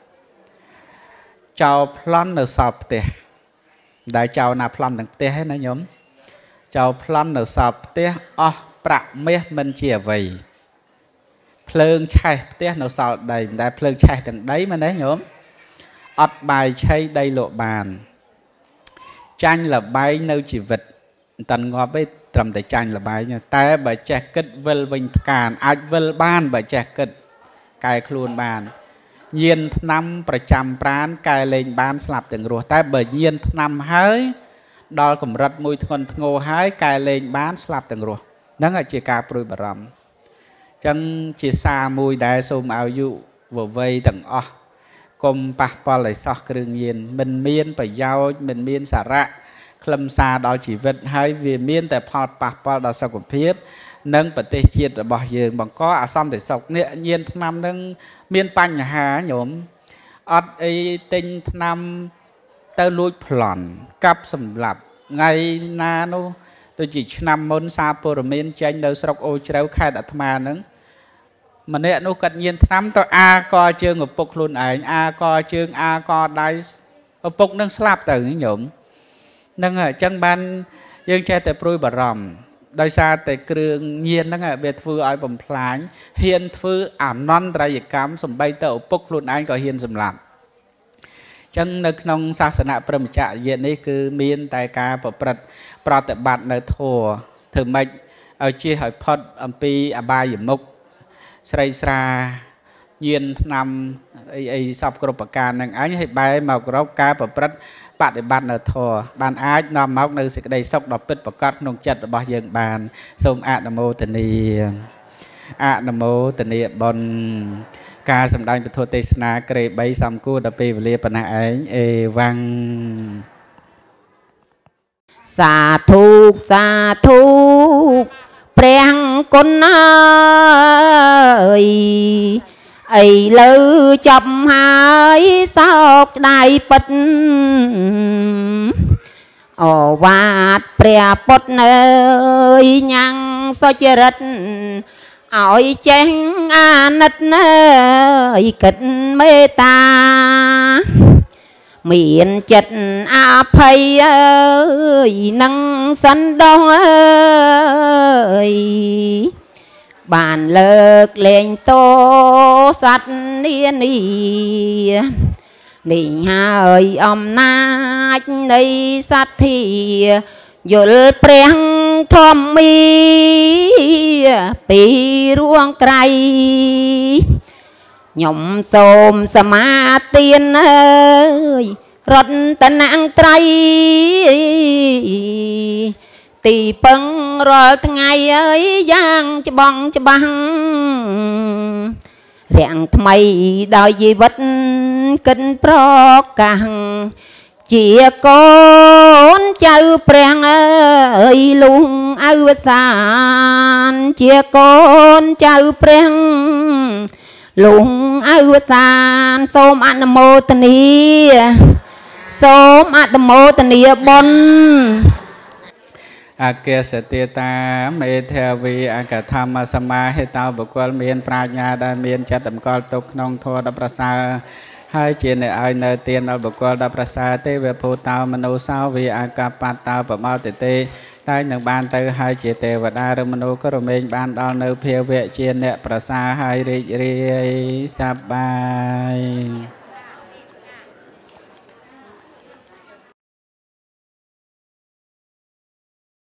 ចោលប្លន់នៅសល់ផ្ទះដែលចោលណាប្លន់ទាំងផ្ទះហ្នឹងណាញោមចោលប្លន់នៅសល់ផ្ទះអស់ប្រាក់មាសមិនជាអ្វីភ្លើងឆេះផ្ទះនៅសល់ដីមិនដែលភ្លើងឆេះទាំងដីមែនទេញោមអត់បាយឆីដីលក់បានចាញ់លបែងនៅជីវិតមិនតាន់ងាប់ទេត្រឹមតែចាញ់លបែងតែបើចេះគិតវិលវិញផ្កានអាចវិលបានបើចេះគិតកែខ្លួនបានញៀនថ្នាំប្រចាំប្រានកែលែងបានស្លាប់ទាំងរស់តែបើញៀនថ្នាំហើយដល់កម្រិតមួយធ្ងន់ធ្ងរហើយកែលែងបានស្លាប់ទាំងរស់ហ្នឹងជាការព្រួយបារម្ភអញ្ចឹងជាសារមួយដែលសូមឲ្យយុវវ័យទាំងអស់កុំប៉ះពាល់ឲ្យសោះគ្រឿងញៀនមិនមានប្រយោជន៍មិនមានសារៈខ្លឹមសារដល់ជីវិតហើយវាមានតែផលប៉ះពាល់ដល់សុខភាព nâng bật tê chiết rồi bỏ giường bằng có à xong thì sọc nhẹ nhiên năm nâng miên bánh hà nhóm ọt ấy tinh năm tơ lùi plon cắp sầm lạp ngày na nô tôi chỉ năm môn sa bồ miên tranh đâu sọc ô treo khai đặt mà nâng mà nè nô cận nhiên năm tôi a co chương ở bục luôn ảnh a co chương a co đai ở bục nâng slap từ những nhóm nâng ở chân ban dương che tại prui bà ròm đôi xa tại cường nhiên nâng ở biệt phương ở bầm phán hiền phương ảm non ra dịch cám sầm bay tàu bốc luôn anh có hiền sầm làm chân nâng nông sa sanh prem trạ diện này cứ miên tại ca bậc bật bật tại bạn nơi thua thử mệnh ở chia hỏi phật âm pi à ba dầm mục sài sa nhiên năm ấy ấy sắp có bậc ca nâng ấy hay bài màu có ca bậc bật bạn để bạn ở thò bạn ai nằm máu nơi sẽ đây sốc đọc bít bậc cát nông chật bao giờ bàn xong ạ nam mô tịnh ni ạ nam mô tịnh ni bon ca sầm đai bật thô tê na kề bay sầm cua đập bì về phần ấy ê vang sa thu sa thu preng con ơi ấy lư chập hai sao đại bật ồ vạt pre bột ơi nhang so chơi rất ỏi chén an nết ơi kịch mê ta miền chật a phay ơi nâng sân đông ơi bàn lợt lên tô sắt niên nì nì hà ơi om nát đây sát thì dul preng thom mi pi ruộng cây nhom xôm sa ma tiên ơi rót tân ăn trai tì pưng rồi ngày ấy giang cho bong cho băng rạng mây đòi gì vật kinh pro càng chia con cháu preng ơi luôn ơi san chia con cháu preng luôn ơi san xôm ăn mô tê ni xôm ăn mô tê ni bon อาเกษตตาเมเทวีอากาธรรมสมาให้เตาบุคคลเมียนปราญญาได้เมียนจัดดำกอลตกนองโทดับประสาให้เจนในไอเนเตียนเอาบุคคลดับประสาเตเวภูเตามโนสาววีอากาปาเตาปะเมาเตเตได้หนึ่งบานเตอให้เจเตวดาเรมโนก็รเมงบานดอลเนเพียเวเจนเนประสาให้เรียสบาย